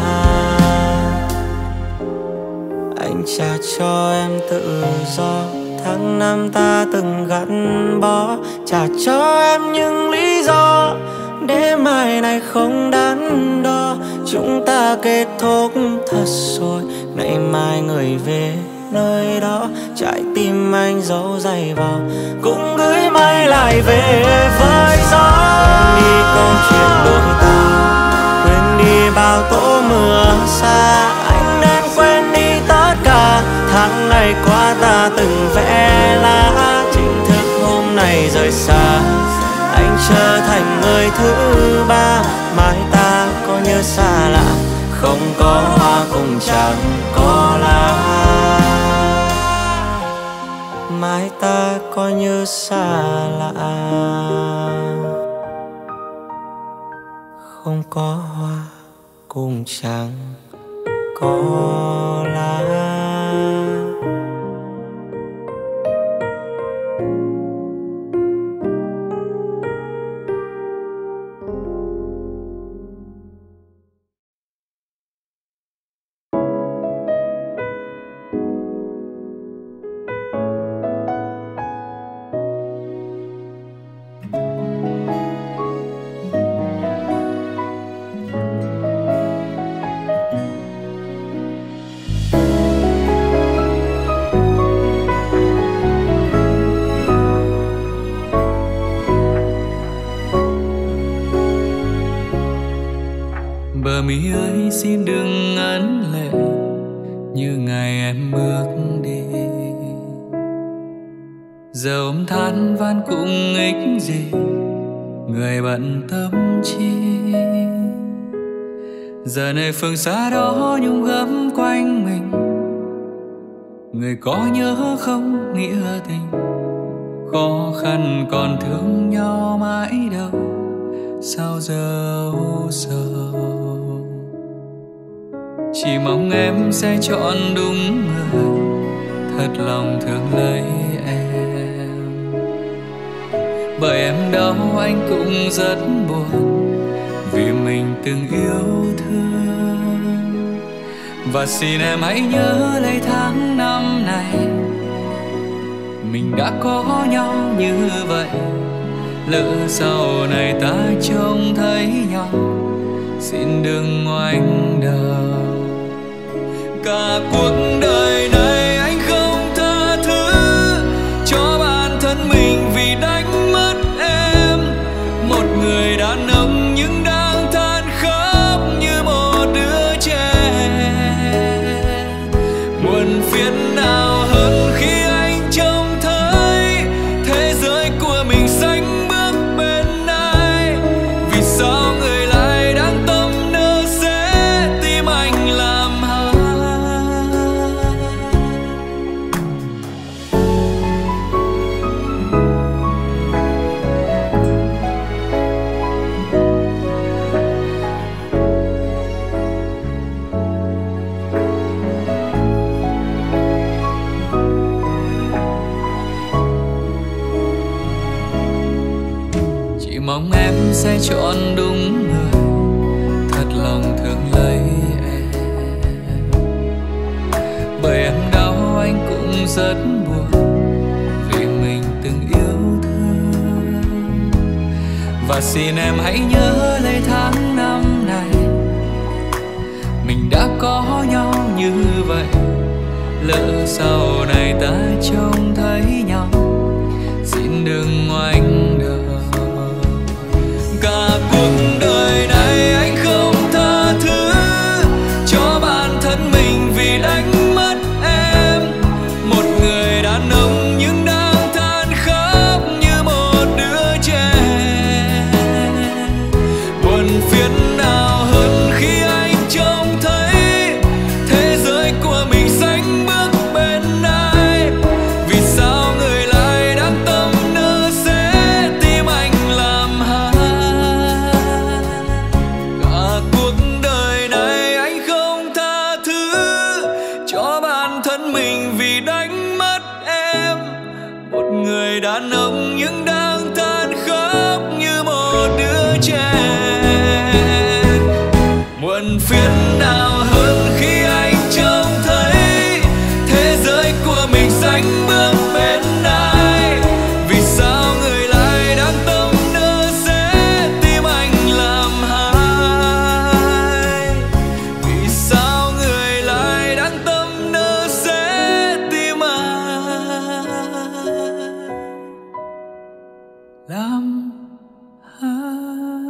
Anh trả cho em tự do, tháng năm ta từng gắn bó. Trả cho em những lý do để mai này không đắn đo. Chúng ta kết thúc thật rồi, ngày mai người về nơi đó. Trái tim anh giấu giày vò, cũng gửi mây lại về với gió. Quên đi câu chuyện đôi ta, quên đi bao tố mưa xa. Anh nên quên đi tất cả tháng ngày qua ta từng vẽ lá. Chính thức hôm nay rời xa, anh trở thành người thứ ba. Mai ta có như xa lạ, không có hoa cùng chẳng có lá. Mai ta có như xa lạ, không có hoa cùng chẳng có lá. Bờ mi ơi xin đừng ngấn lệ như ngày em bước đi. Giờ ôm than van cũng ích gì, người bận tâm chi. Giờ này phương xa đó nhung gấm quanh mình, người có nhớ không nghĩa tình. Khó khăn còn thương nhau mãi đâu, sao giờ u sầu. Chỉ mong em sẽ chọn đúng người, thật lòng thương lấy em. Bởi em đau anh cũng rất buồn, vì mình từng yêu thương. Và xin em hãy nhớ lấy tháng năm này, mình đã có nhau như vậy. Lỡ sau này ta trông thấy nhau, xin đừng ngoảnh đầu. Cả cuộc đời này anh không tha thứ mới chọn đúng người thật lòng thương lấy em. Bởi em đau anh cũng rất buồn vì mình từng yêu thương. Và xin em hãy nhớ lấy tháng năm này mình đã có nhau như vậy. Lỡ sau này ta trông thấy nhau, xin đừng ngoảnh đầu. Cả cuộc đời này anh không tha thứ cho bản thân mình vì đánh mất em. Một người đàn ông nhưng đang than khóc như một đứa trẻ. Buồn phiền nào hơn khi anh trông thấy thế giới của mình sánh bước bên ai. Vì sao người lại đang tâm nỡ sẽ tim anh làm hại. Cả cuộc đời này anh không tha thứ cho bản thân mình vì đánh mất em. Một người đàn ông nhưng đang than khóc như một đứa trẻ. Muộn phiền nào hơn khi anh trông thấy thế giới của mình sánh bước bên ai. Vì sao người lại đang tâm nỡ sẽ tim anh làm hại. Vì sao người lại đang tâm nỡ sẽ tim anh làm hại.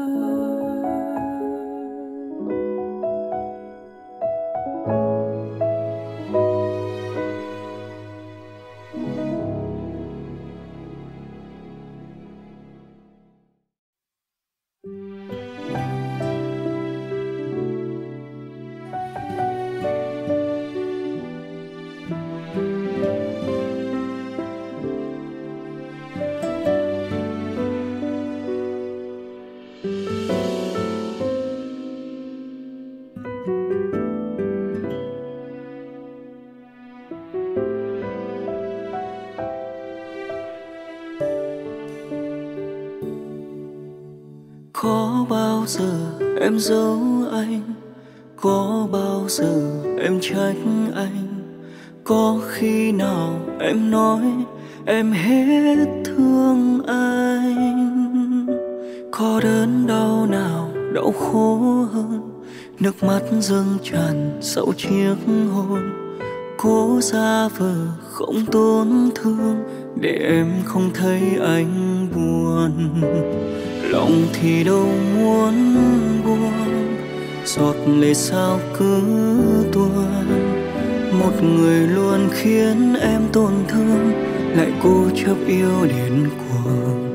Có bao giờ em giấu anh, có bao giờ em trách anh, có khi nào em nói em hết thương anh. Có đớn đau nào đau khổ hơn nước mắt dâng tràn sau chiếc hôn. Cố giả vờ không tổn thương để em không thấy anh buồn. Lòng thì đâu muốn buồn, giọt lệ sao cứ tuôn. Một người luôn khiến em tổn thương, lại cố chấp yêu điên cuồng.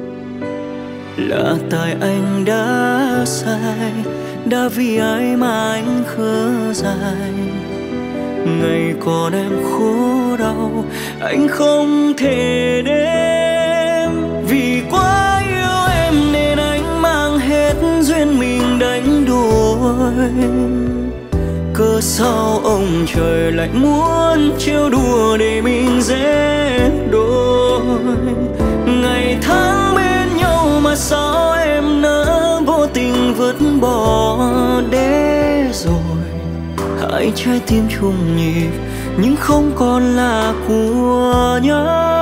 Là tại anh đã sai, đã vì ai mà anh khờ dại. Ngày còn em khổ đau, anh không thể đếm. Vì quá yêu em nên anh mang hết duyên mình đánh đổi. Cớ sao ông trời lại muốn trêu đùa để mình dễ đôi. Ngày tháng bên nhau mà sao em nỡ vô tình vứt bỏ để rồi. Hai trái tim chung nhịp nhưng không còn là của nhau.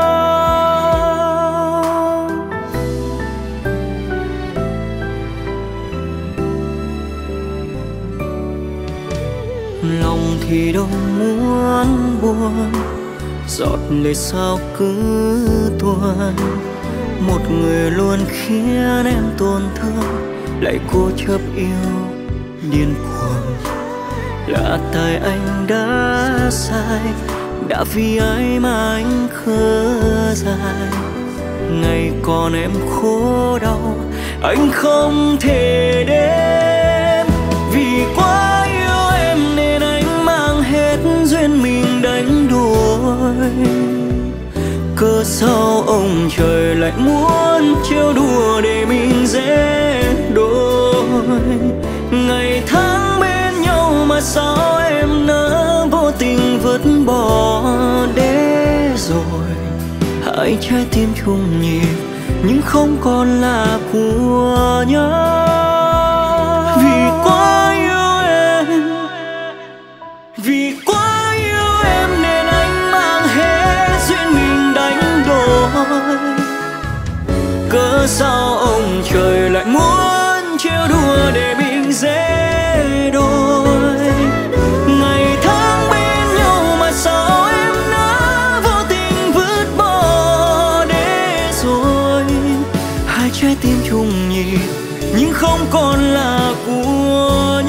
Lòng thì đâu muốn buồn, giọt lệ sao cứ tuôn. Một người luôn khiến em tổn thương, lại cố chấp yêu điên cuồng. Là tại anh đã sai, đã vì ai mà anh khờ dại. Ngày còn em khổ đau, anh không thể đếm. Vì quá yêu em nên anh mang hết duyên mình đánh đổi. Cớ sao ông trời lại muốn trêu đùa để mình dễ đôi. Ngày tháng bên nhau mà sao em nỡ vô tình vứt bỏ để rồi. Hai trái tim chung nhịp nhưng không còn là của nhau. Vì quá yêu em, vì quá yêu em nên anh mang hết duyên mình đánh đổi. Cớ sao ông trời lại muốn trêu đùa để mình dễ đôi. Ngày tháng bên nhau mà sao em đã vô tình vứt bỏ để rồi. Hai trái tim chung nhịp nhưng không còn là của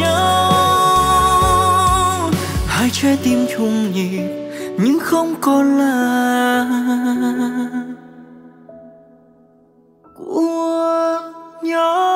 nhau. Hai trái tim chung nhịp nhưng không còn là của nhau.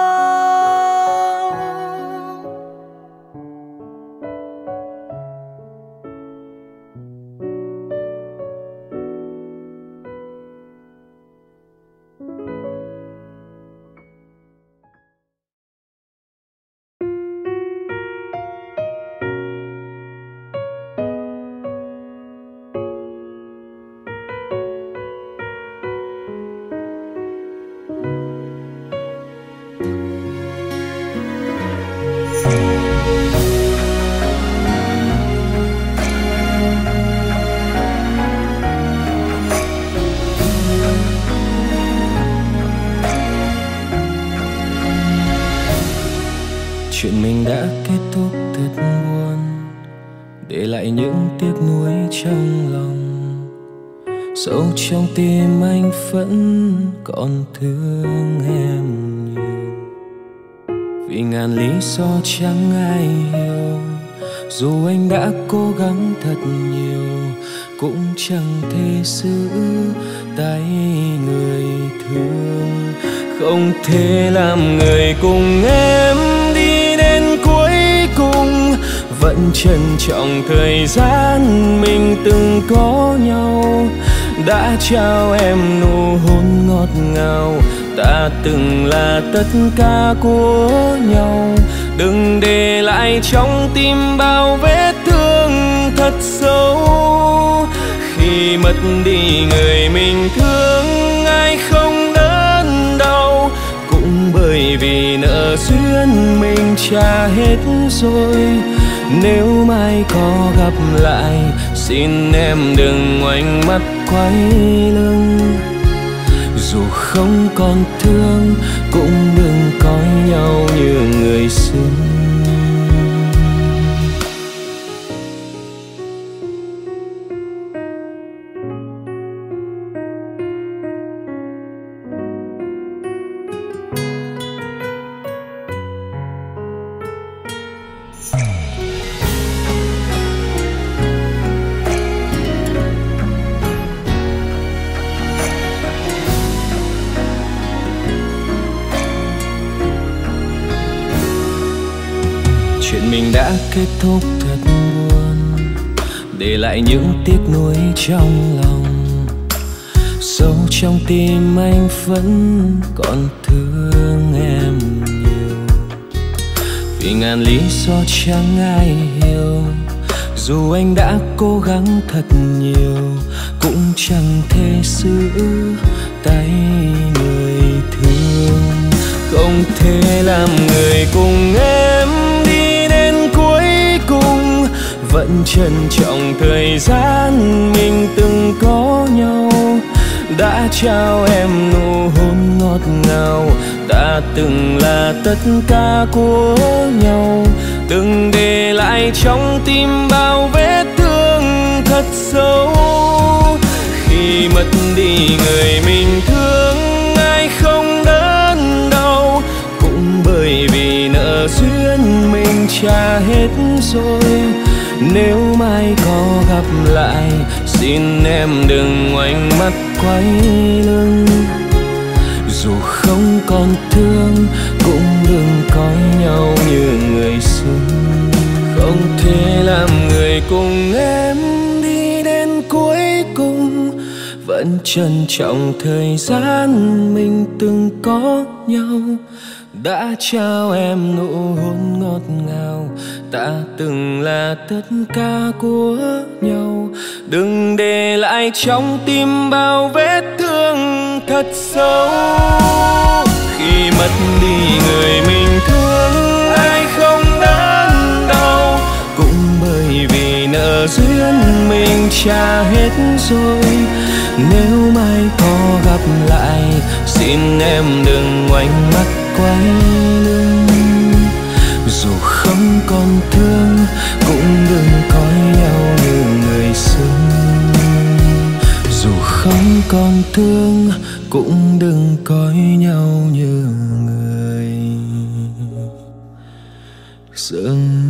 Chuyện mình đã kết thúc thật buồn, để lại những tiếc nuối trong lòng. Sâu trong tim anh vẫn còn thương em nhiều. Vì ngàn lý do chẳng ai hiểu, dù anh đã cố gắng thật nhiều, cũng chẳng thể giữ tay người thương. Không thể làm người cùng em đi đến cuối cùng, vẫn trân trọng thời gian mình từng có nhau. Đã trao em nụ hôn ngọt ngào, ta từng là tất cả của nhau. Đừng để lại trong tim bao vết thương thật sâu. Khi mất đi người mình thương, ai không đớn đau, cũng bởi vì nợ duyên mình trả hết rồi. Nếu mai có gặp lại, xin em đừng ngoảnh mắt quay lưng. Dù không còn thương, cũng đừng coi nhau như người xưa. Chuyện mình đã kết thúc thật buồn, để lại những tiếc nuối trong lòng. Sâu trong tim anh vẫn còn thương em nhiều. Vì ngàn lý do chẳng ai hiểu, dù anh đã cố gắng thật nhiều, cũng chẳng thể giữ tay người thương. Không thể làm người cùng em đi đến cuối cùng, vẫn trân trọng thời gian mình từng có nhau. Đã trao em nụ hôn ngọt ngào, ta từng là tất cả của nhau. Đừng để lại trong tim bao vết thương thật sâu. Khi mất đi người mình thương, ai không đớn đau, cũng bởi vì nợ duyên mình trả hết rồi. Nếu mai có gặp lại, xin em đừng ngoảnh mắt quay lưng. Dù không còn thương, cũng đừng coi nhau như người xưa. Không thể làm người cùng em đi đến cuối cùng, vẫn trân trọng thời gian mình từng có nhau. Đã trao em nụ hôn ngọt ngào, ta từng là tất cả của nhau. Đừng để lại trong tim bao vết thương thật sâu. Khi mất đi người mình thương, ai không đớn đau, cũng bởi vì nợ duyên mình trả hết rồi. Nếu mai có gặp lại, xin em đừng ngoảnh mắt quay lưng. Dù không còn thương, cũng đừng coi nhau như người xưa. Dù không còn thương, cũng đừng coi nhau như người dưng.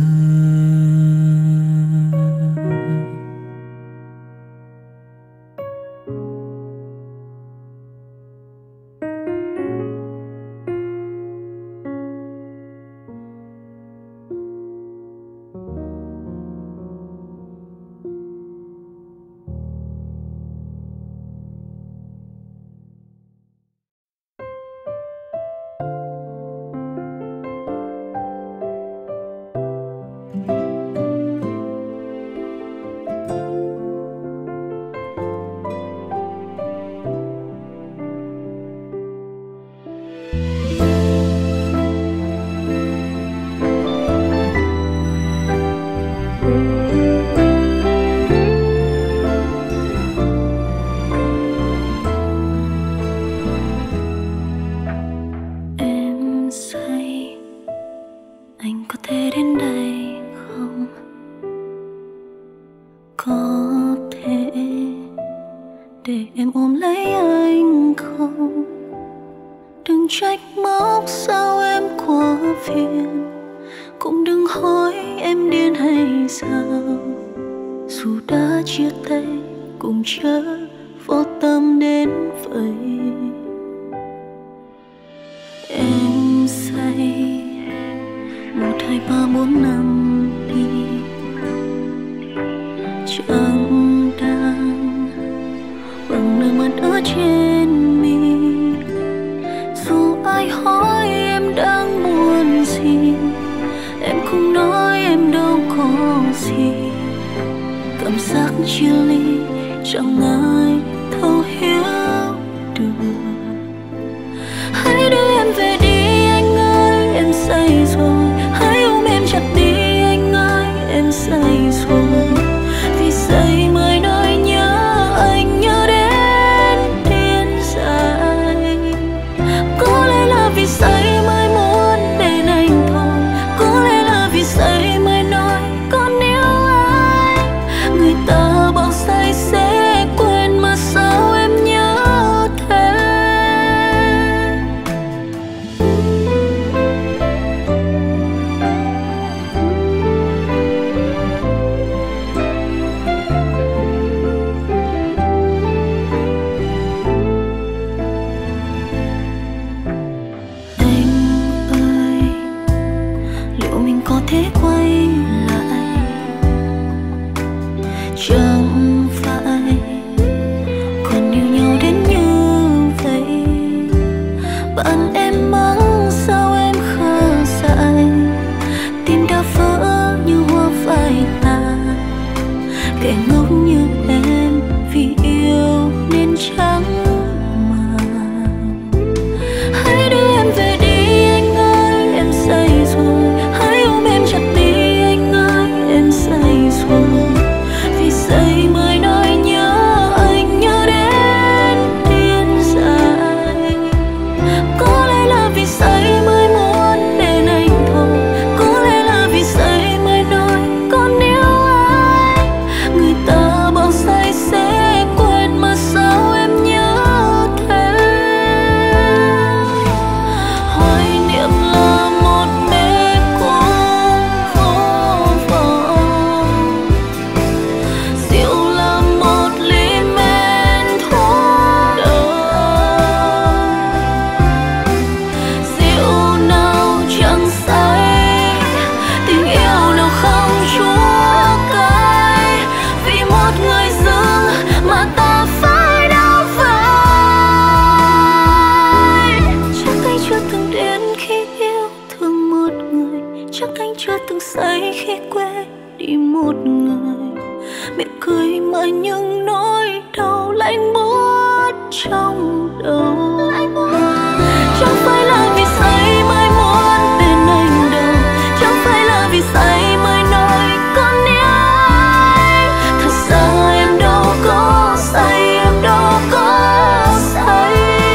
miệng cười mà những nỗi đau lạnh buốt trong đầu. Chẳng phải là vì say mới muốn bên anh đâu, chẳng phải là vì say mới nói con nhớ anh. Thật ra em đâu có say, em đâu có say.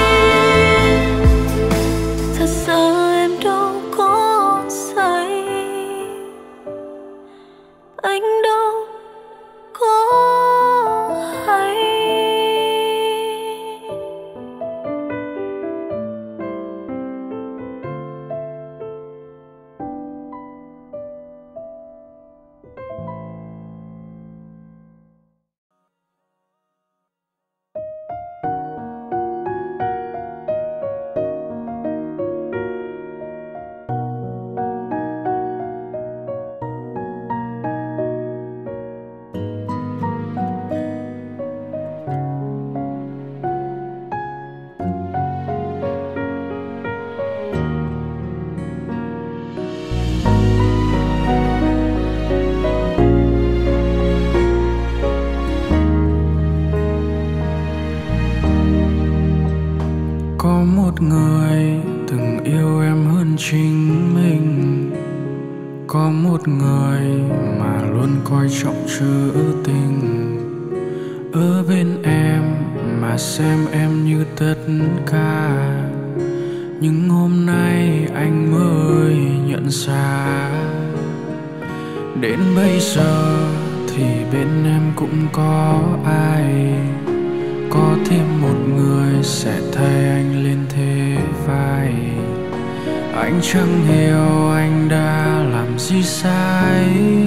Thật ra em đâu có say, anh đâu có hay. Có một người từng yêu em hơn chính mình, có một người mà luôn coi trọng trữ tình. Ở bên em mà xem em như tất cả, nhưng hôm nay anh mới nhận ra. Đến bây giờ thì bên em cũng có ai, có thêm một người sẽ thay anh lên thế vai. Anh chẳng hiểu anh đã làm gì sai,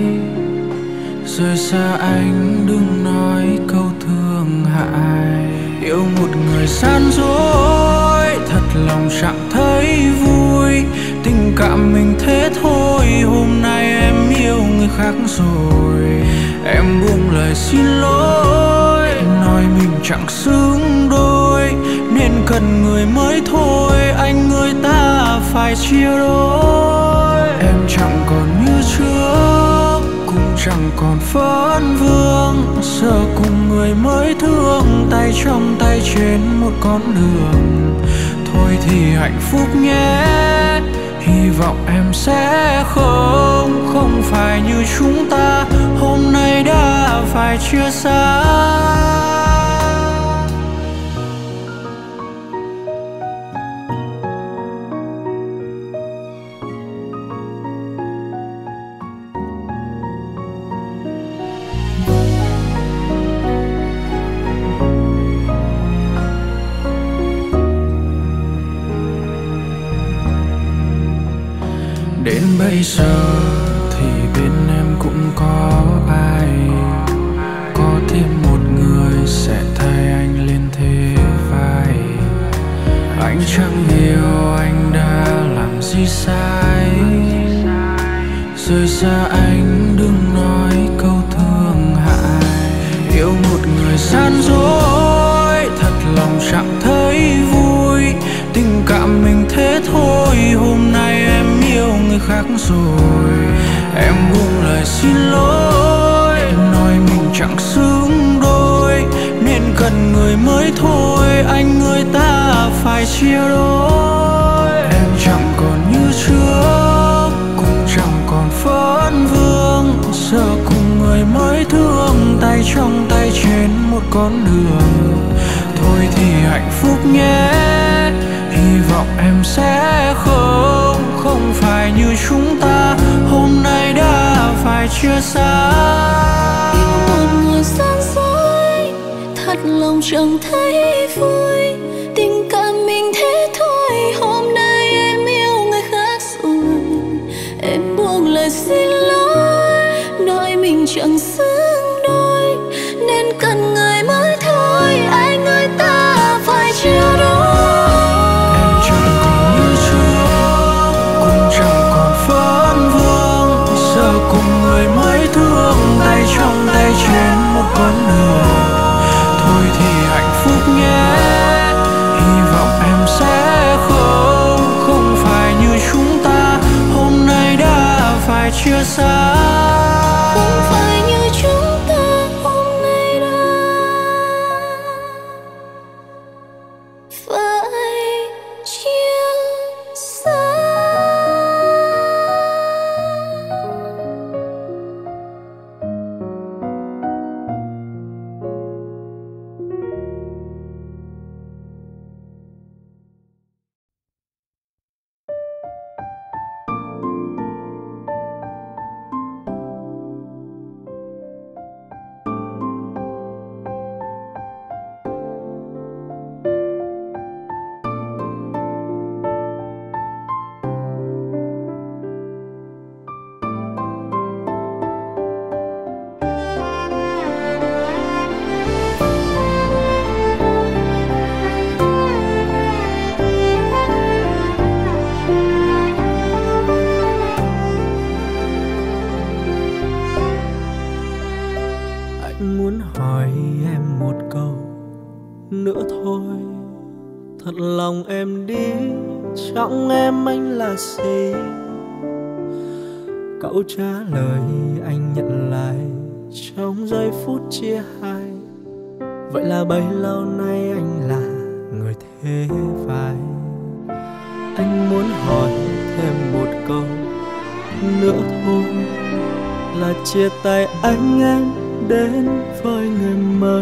rời xa anh đừng nói câu thương hại. Yêu một người gian dối, thật lòng chẳng thấy vui. Tình cảm mình thế thôi, hôm nay em yêu người khác rồi. Em buông lời xin lỗi, nói mình chẳng xứng đôi, nên cần người mới thôi. Anh người ta phải chia đôi. Em chẳng còn như trước, cũng chẳng còn phấn vương. Giờ cùng người mới thương, tay trong tay trên một con đường. Thôi thì hạnh phúc nhé, hy vọng em sẽ không Không phải như chúng ta hôm nay đã phải chia xa. Đến bây giờ thì bên em cũng có ai, có thêm một người sẽ thay anh lên thế vai. Anh chẳng hiểu anh đã làm gì sai, rời xa anh đừng nói câu thương hại. Yêu một người gian dối, thật lòng chẳng thấy vui. Tình cảm mình thế thôi, hôm nay em yêu người khác rồi. Em buông lời xin lỗi, nói mình chẳng xứng đôi, nên cần người mới thôi. Anh người ta phải chia đôi. Em chẳng còn như trước, cũng chẳng còn phấn vương. Giờ cùng người mới thương, tay trong tay trên một con đường. Thôi thì hạnh phúc nhé, hy vọng em sẽ không Không phải như chúng ta hôm nay đã phải chia xa. Yêu một người gian dối, thật lòng chẳng thấy vui. Tình cảm mình thế thôi, hôm nay em yêu người khác rồi. Em buông lời xin lỗi, nói mình chẳng xứng đôi, nên cần người mới thôi. Anh người ta phải chia đôi. Trong tay trên một con đường. Thôi thì hạnh phúc nhé, hy vọng em sẽ không Không phải như chúng ta hôm nay đã phải chia xa. Không phải như chúng ta hôm nay đã thật lòng em đi, trong em anh là gì? Cậu trả lời anh nhận lại trong giây phút chia hai. Vậy là bấy lâu nay anh là người thế vai. Anh muốn hỏi thêm một câu nữa thôi, là chia tay anh em đến với người mới,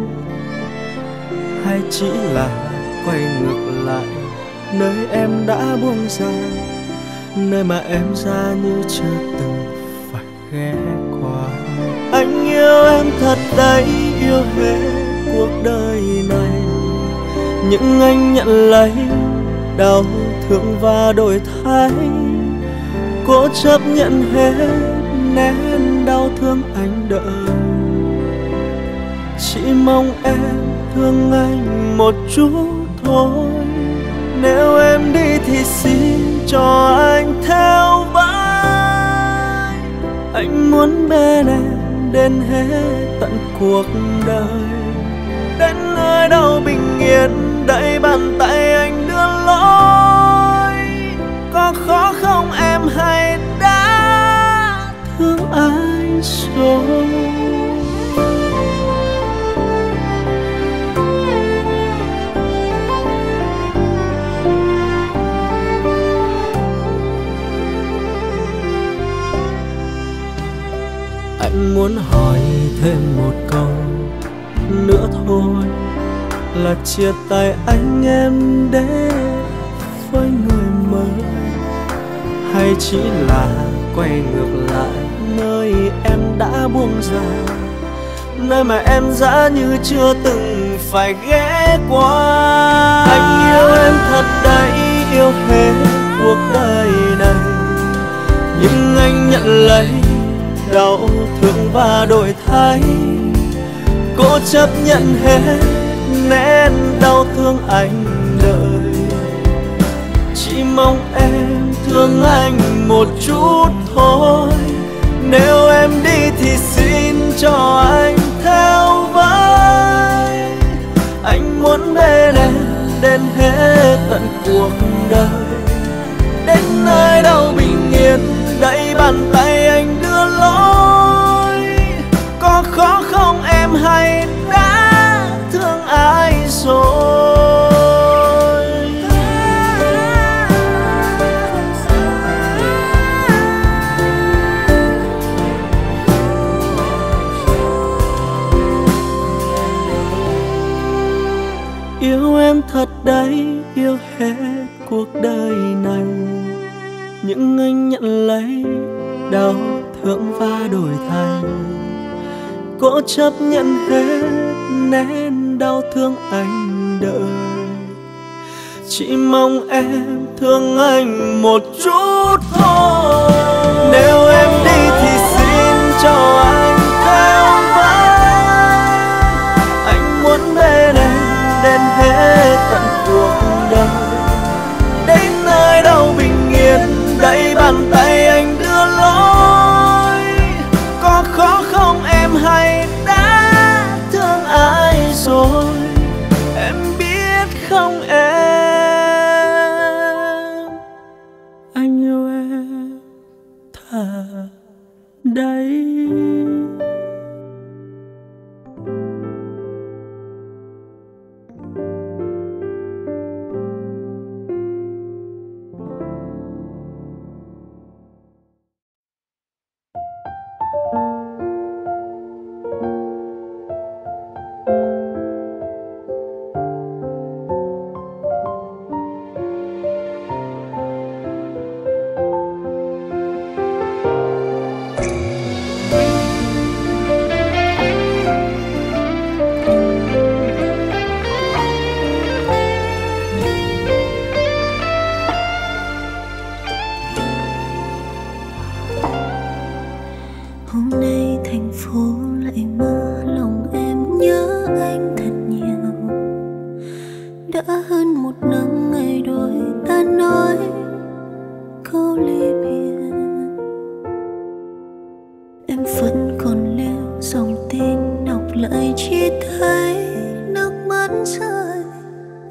hay chỉ là quay ngược lại nơi em đã buông ra, nơi mà em ra như chưa từng phải ghé qua. Anh yêu em thật đấy, yêu hết cuộc đời này, nhưng anh nhận lấy đau thương và đổi thay. Cố chấp nhận hết nén đau thương anh đợi, chỉ mong em thương anh một chút thôi. Nếu em đi thì xin cho anh theo vai. Anh muốn bên em đến hết tận cuộc đời, đến nơi đâu bình yên đẩy bàn tay anh đưa lối. Có khó không em hay đã thương ai rồi? Anh muốn hỏi thêm một câu nữa thôi, là chia tay anh em để với người mới, hay chỉ là quay ngược lại nơi em đã buông ra, nơi mà em dã như chưa từng phải ghé qua. Anh yêu em thật đấy, yêu hết cuộc đời này, nhưng anh nhận lấy đau thương và đổi thay. Cố chấp nhận hết nén đau thương anh đợi, chỉ mong em thương anh một chút thôi. Nếu em đi thì xin cho anh theo vai. Anh muốn bên em đến hết tận cuộc đời, đến nơi đâu bình yên đẩy bàn tay anh đưa lối. Có khó không em hay đã thương ai rồi? Yêu em thật đấy, yêu hết cuộc đời này, nhưng anh nhận lấy đau thương và đổi thay. Cố chấp nhận hết nén đau thương anh đợi, chỉ mong em thương anh một chút thôi. Nếu em đi thì xin cho anh theo vai. Anh muốn bên em đến hết tận cuộc đời, đến nơi đâu bình yên đẩy bàn tay anh đưa lối. Có khó không em hay đã thương ai rồi? Em biết không em, anh yêu em thật đấy.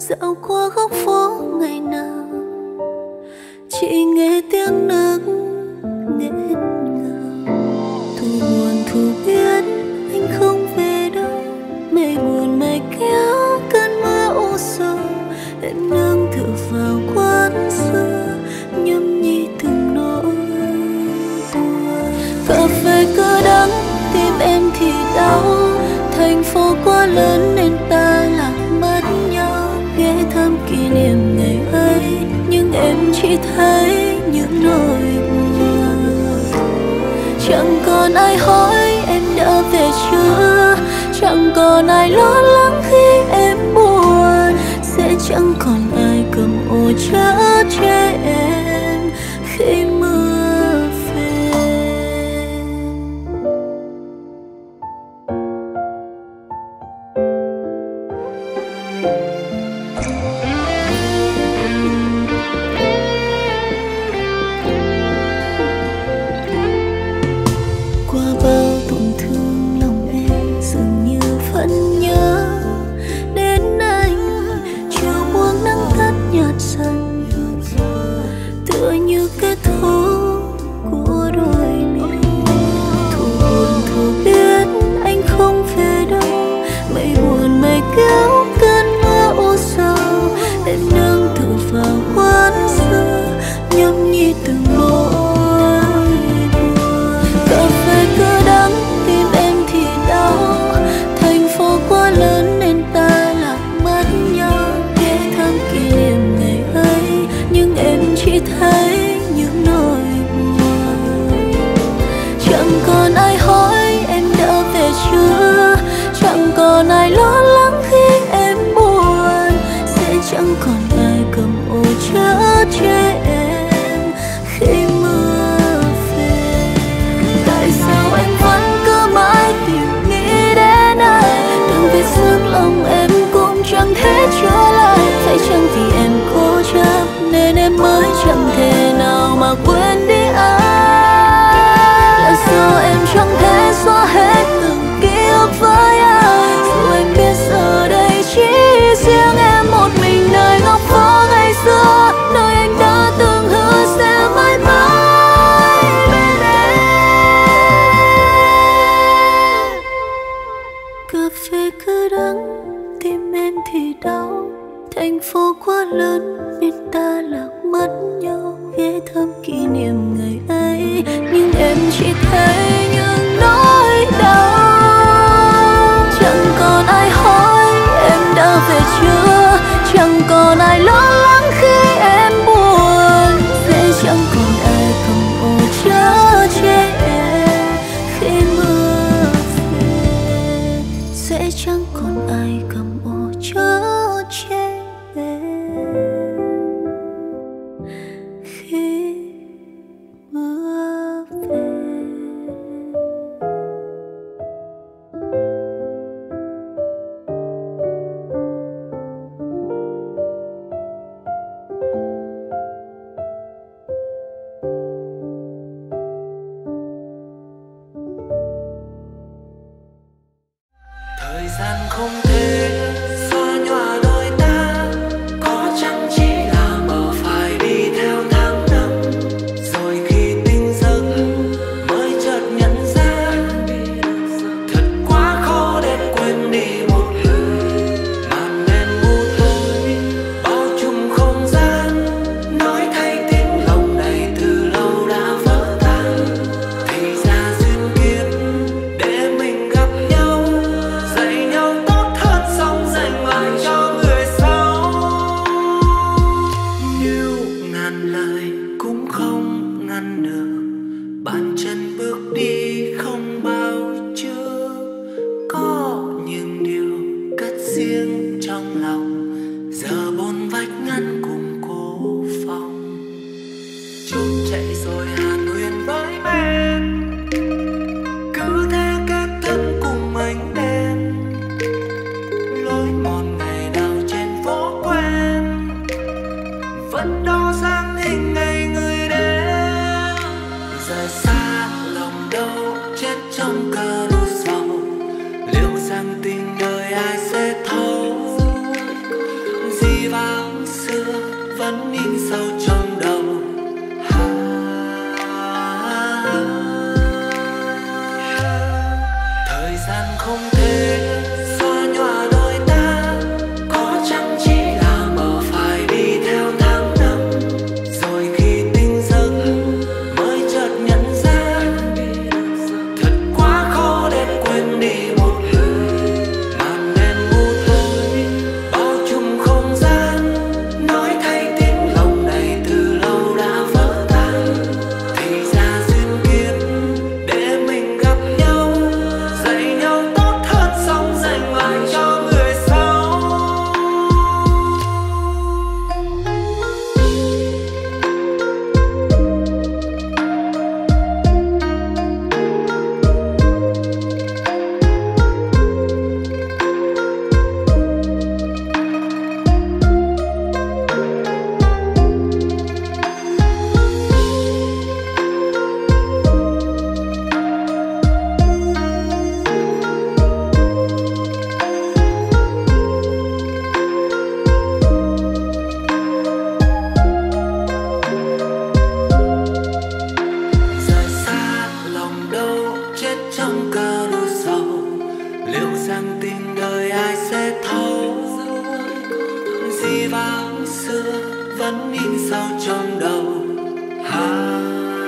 dạo qua góc phố ngày nào, chỉ nghe tiếng nước nghẹn ngào. Thu buồn thu biết anh không về đâu, mây buồn mây kéo cơn mưa u sầu. Em nương tựa vào quán xưa nhâm nhi từng nỗi buồn. Cà phê cứ đắng tim em thì đau, thành phố quá lớn nên ta lạc mất nhau. Ghé thăm kỷ niệm ngày ấy nhưng em chỉ thấy những nỗi buồn. Chẳng còn ai hỏi em đã về chưa, chẳng còn ai lo lắng khi em buồn. Sẽ chẳng còn ai cầm ô chở che em khi mưa về. Qua bao tổn thương lòng em dường như vẫn nhớ đến anh. Chiều buông nắng tắt nhạt dần, tựa như kết thúc của đôi mình. Thu buồn thu biết anh không về đâu, mây buồn mây kéo cơn mưa u sầu. Em nương tựa vào quán xưa nhâm nhi từng nỗi buồn. Cà phê cứ đắng tim em thì đau, thành phố quá lớn nên ta lạc mất nhau. Ghé thăm kỷ niệm ngày ấy nhưng em chỉ thấy những nỗi buồn. Chẳng còn ai hỏi em đã về chưa, chẳng còn ai lo lắng khi em buồn. Sẽ chẳng còn ai cầm ô chở che em khi mưa về. Tại sao anh vẫn cứ mãi tìm nghĩ đến anh, đừng vì sức lòng em cũng chẳng thể trở lại. Phải chăng vì em cố chấp nên em mới chẳng thể nào mà quên đi anh? Là do em chẳng thể xóa hết từng ký ức với anh. Dù em biết giờ đây chỉ riêng em một mình nơi góc phố ngày xưa, nơi anh đã từng hứa sẽ mãi mãi bên em. Cà phê cứ đắng tim em thì đau, thành phố quá lớn nên ta lạc mất nhau. Ghé thăm kỷ niệm ngày ấy nhưng em chỉ thấy những nỗi đau. Chẳng còn ai hỏi em đã về chưa, chẳng còn ai lo lắng khi em buồn. Sẽ chẳng còn ai cầm ô chở che em khi mưa về. Sẽ chẳng còn ai cầm ô chở che em khi mưa về. Thời gian không thể xóa nhòa đôi ta, có chăng chỉ là mơ phải đi theo tháng năm. Rồi khi tỉnh giấc mới chợt nhận ra, thật quá khó để quên đi một người. Màn đêm u tối bao trùm không gian, nói thay tiếng lòng này từ lâu đã vỡ tan. Thì ra duyên kiếp để mình gặp nhau, dạy nhau tốt hơn xong dành lại cho người sau. Nếu ngàn lời cũng không ngăn được, bàn chân bước đi không bao chưa. Có những điều cất riêng trong lòng, giờ bốn vách ngăn cùng cô phòng. Trốn chạy rồi hàn huyền với men, cứ thế kết thân cùng ánh đèn. Lối mòn ngày nào trên phố quen, vẫn đo dáng hình ngày người đến. Giờ xa lòng đâu chết trong cơn u sầu, liệu rằng tình đời ai sẽ thấu. Gì vẫn in sâu trong đầu. À,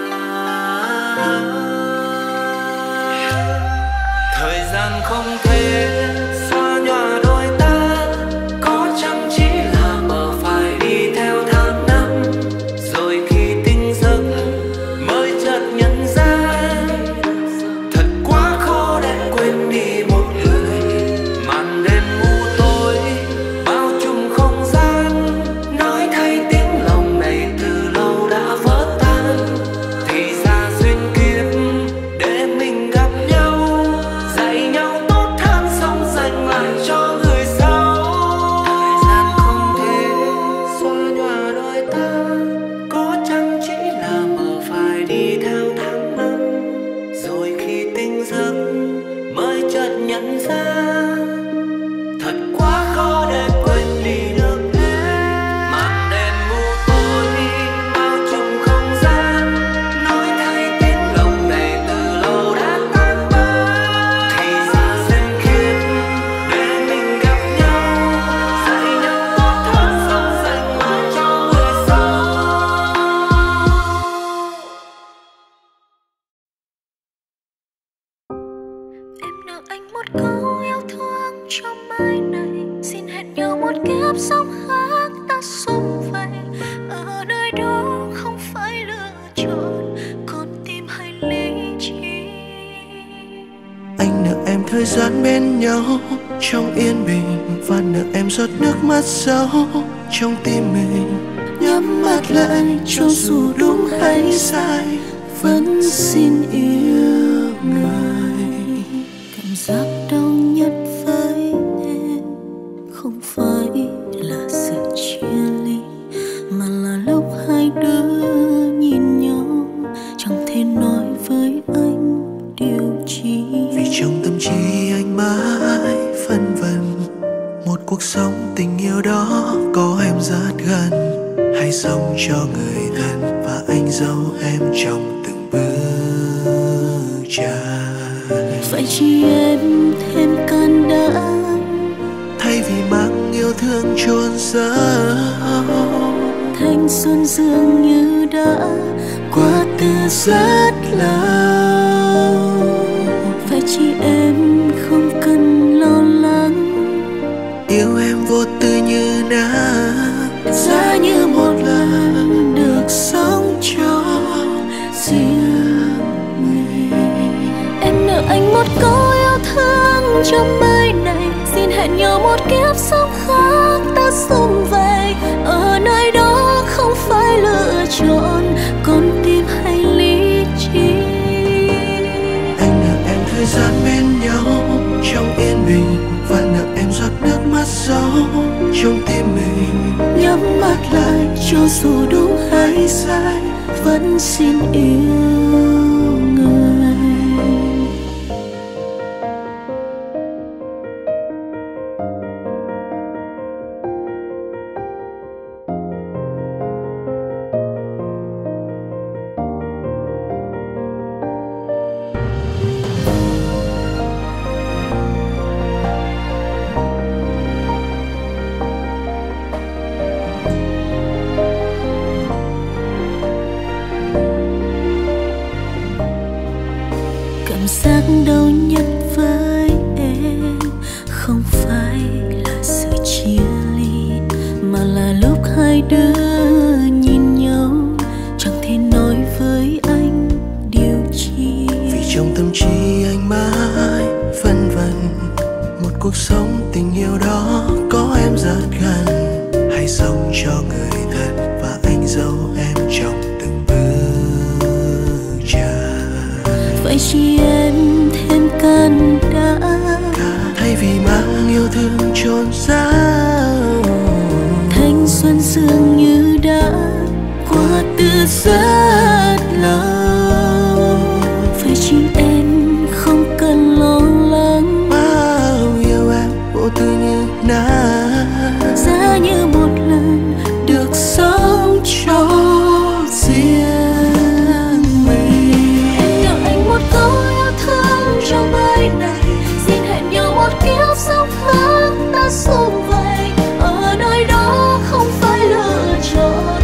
thời gian không thể xóa nhòa đôi ta, có chăng chỉ là mơ phải đi theo tháng năm, rồi khi tỉnh giấc mới chợt nhận ra thật quá khó để quên đi một người. Màn đêm u tối bao trùm không gian, nói thay tiếng lòng này từ lâu đã vỡ tan. Thì ra duyên kiếp để mình gặp nhau, dạy nhau tốt hơn sống dành lại cho người sau. Thời gian không thể xóa nhòa đôi ta, có chăng chỉ là mơ phải đi theo tháng năm, rồi khi tỉnh giấc mới chợt nhận ra thật quá khó để quên đi được em. Màn đêm u tối bao trùm không gian, nói thay tiếng lòng này từ lâu đã tan biến. Thì ra duyên kiếp để mình gặp nhau, dạy nhau tốt hơn sống dành lại cho người sau. Em nợ anh một câu yêu thương trong mai này, xin hẹn nhau một kiếp sống khác ta sum vầy. Ở nơi đó không phải lựa chọn con tim hay lý trí. Anh nợ em thời gian bên nhau trong yên bình, và nợ em giọt nước mắt sâu trong tim mình. Nhắm mắt lại cho dù đúng hay sai, vẫn xin yêu người. Cảm giác đau nhất với em không phải là sự chia ly, mà là lúc hai đứa nhìn nhau chẳng thể nói với anh điều chi. Vì trong tâm trí anh mãi phân vân, một cuộc sống tình yêu đó có em rất gần, hay sống cho người thân và anh giấu em trong từng bước chân. Phải chi em thêm can đảm, Thay vì mang yêu thương chôn giấu, thanh xuân dường như đã qua từ rất lâu. phải chi em không cần lo lắng, Yêu em vô tư như nắng, giá như một lần được sống cho riêng mình. Em nợ anh một câu yêu thương trong mai này, xin hẹn nhau một kiếp sống khác ta sum vầy. Ở nơi đó không phải lựa chọn con tim hay lý trí. anh nợ em thời gian bên nhau trong yên bình, và nợ em giọt nước mắt sâu trong tim mình. Nhắm mắt lại cho dù đúng hay sai, vẫn xin yêu người. Cảm giác đau nhất với em không phải là sự chia ly, mà là lúc hai đứa nhìn nhau chẳng thể nói với anh điều chi. Vì trong tâm trí anh mãi phân vân, một cuộc sống tình yêu đó có em rất gần, hay sống cho người thân và anh giấu em trong từng bước chân. Vậy chi em thêm can đảm, Thay vì mang yêu thương chôn giấu, thanh xuân dường như đã qua từ rất lâu. Phải chi em không cần lo lắng, bao yêu em vô tư như nắng, giá như một lần được sống cho riêng mình. Em nợ anh một câu yêu thương trong mai này, xin hẹn nhau một kiếp sống khác ta sum vầy. Ở nơi đó không phải lựa chọn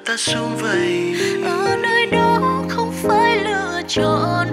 ta sum vầy. Ở nơi đó không phải lựa chọn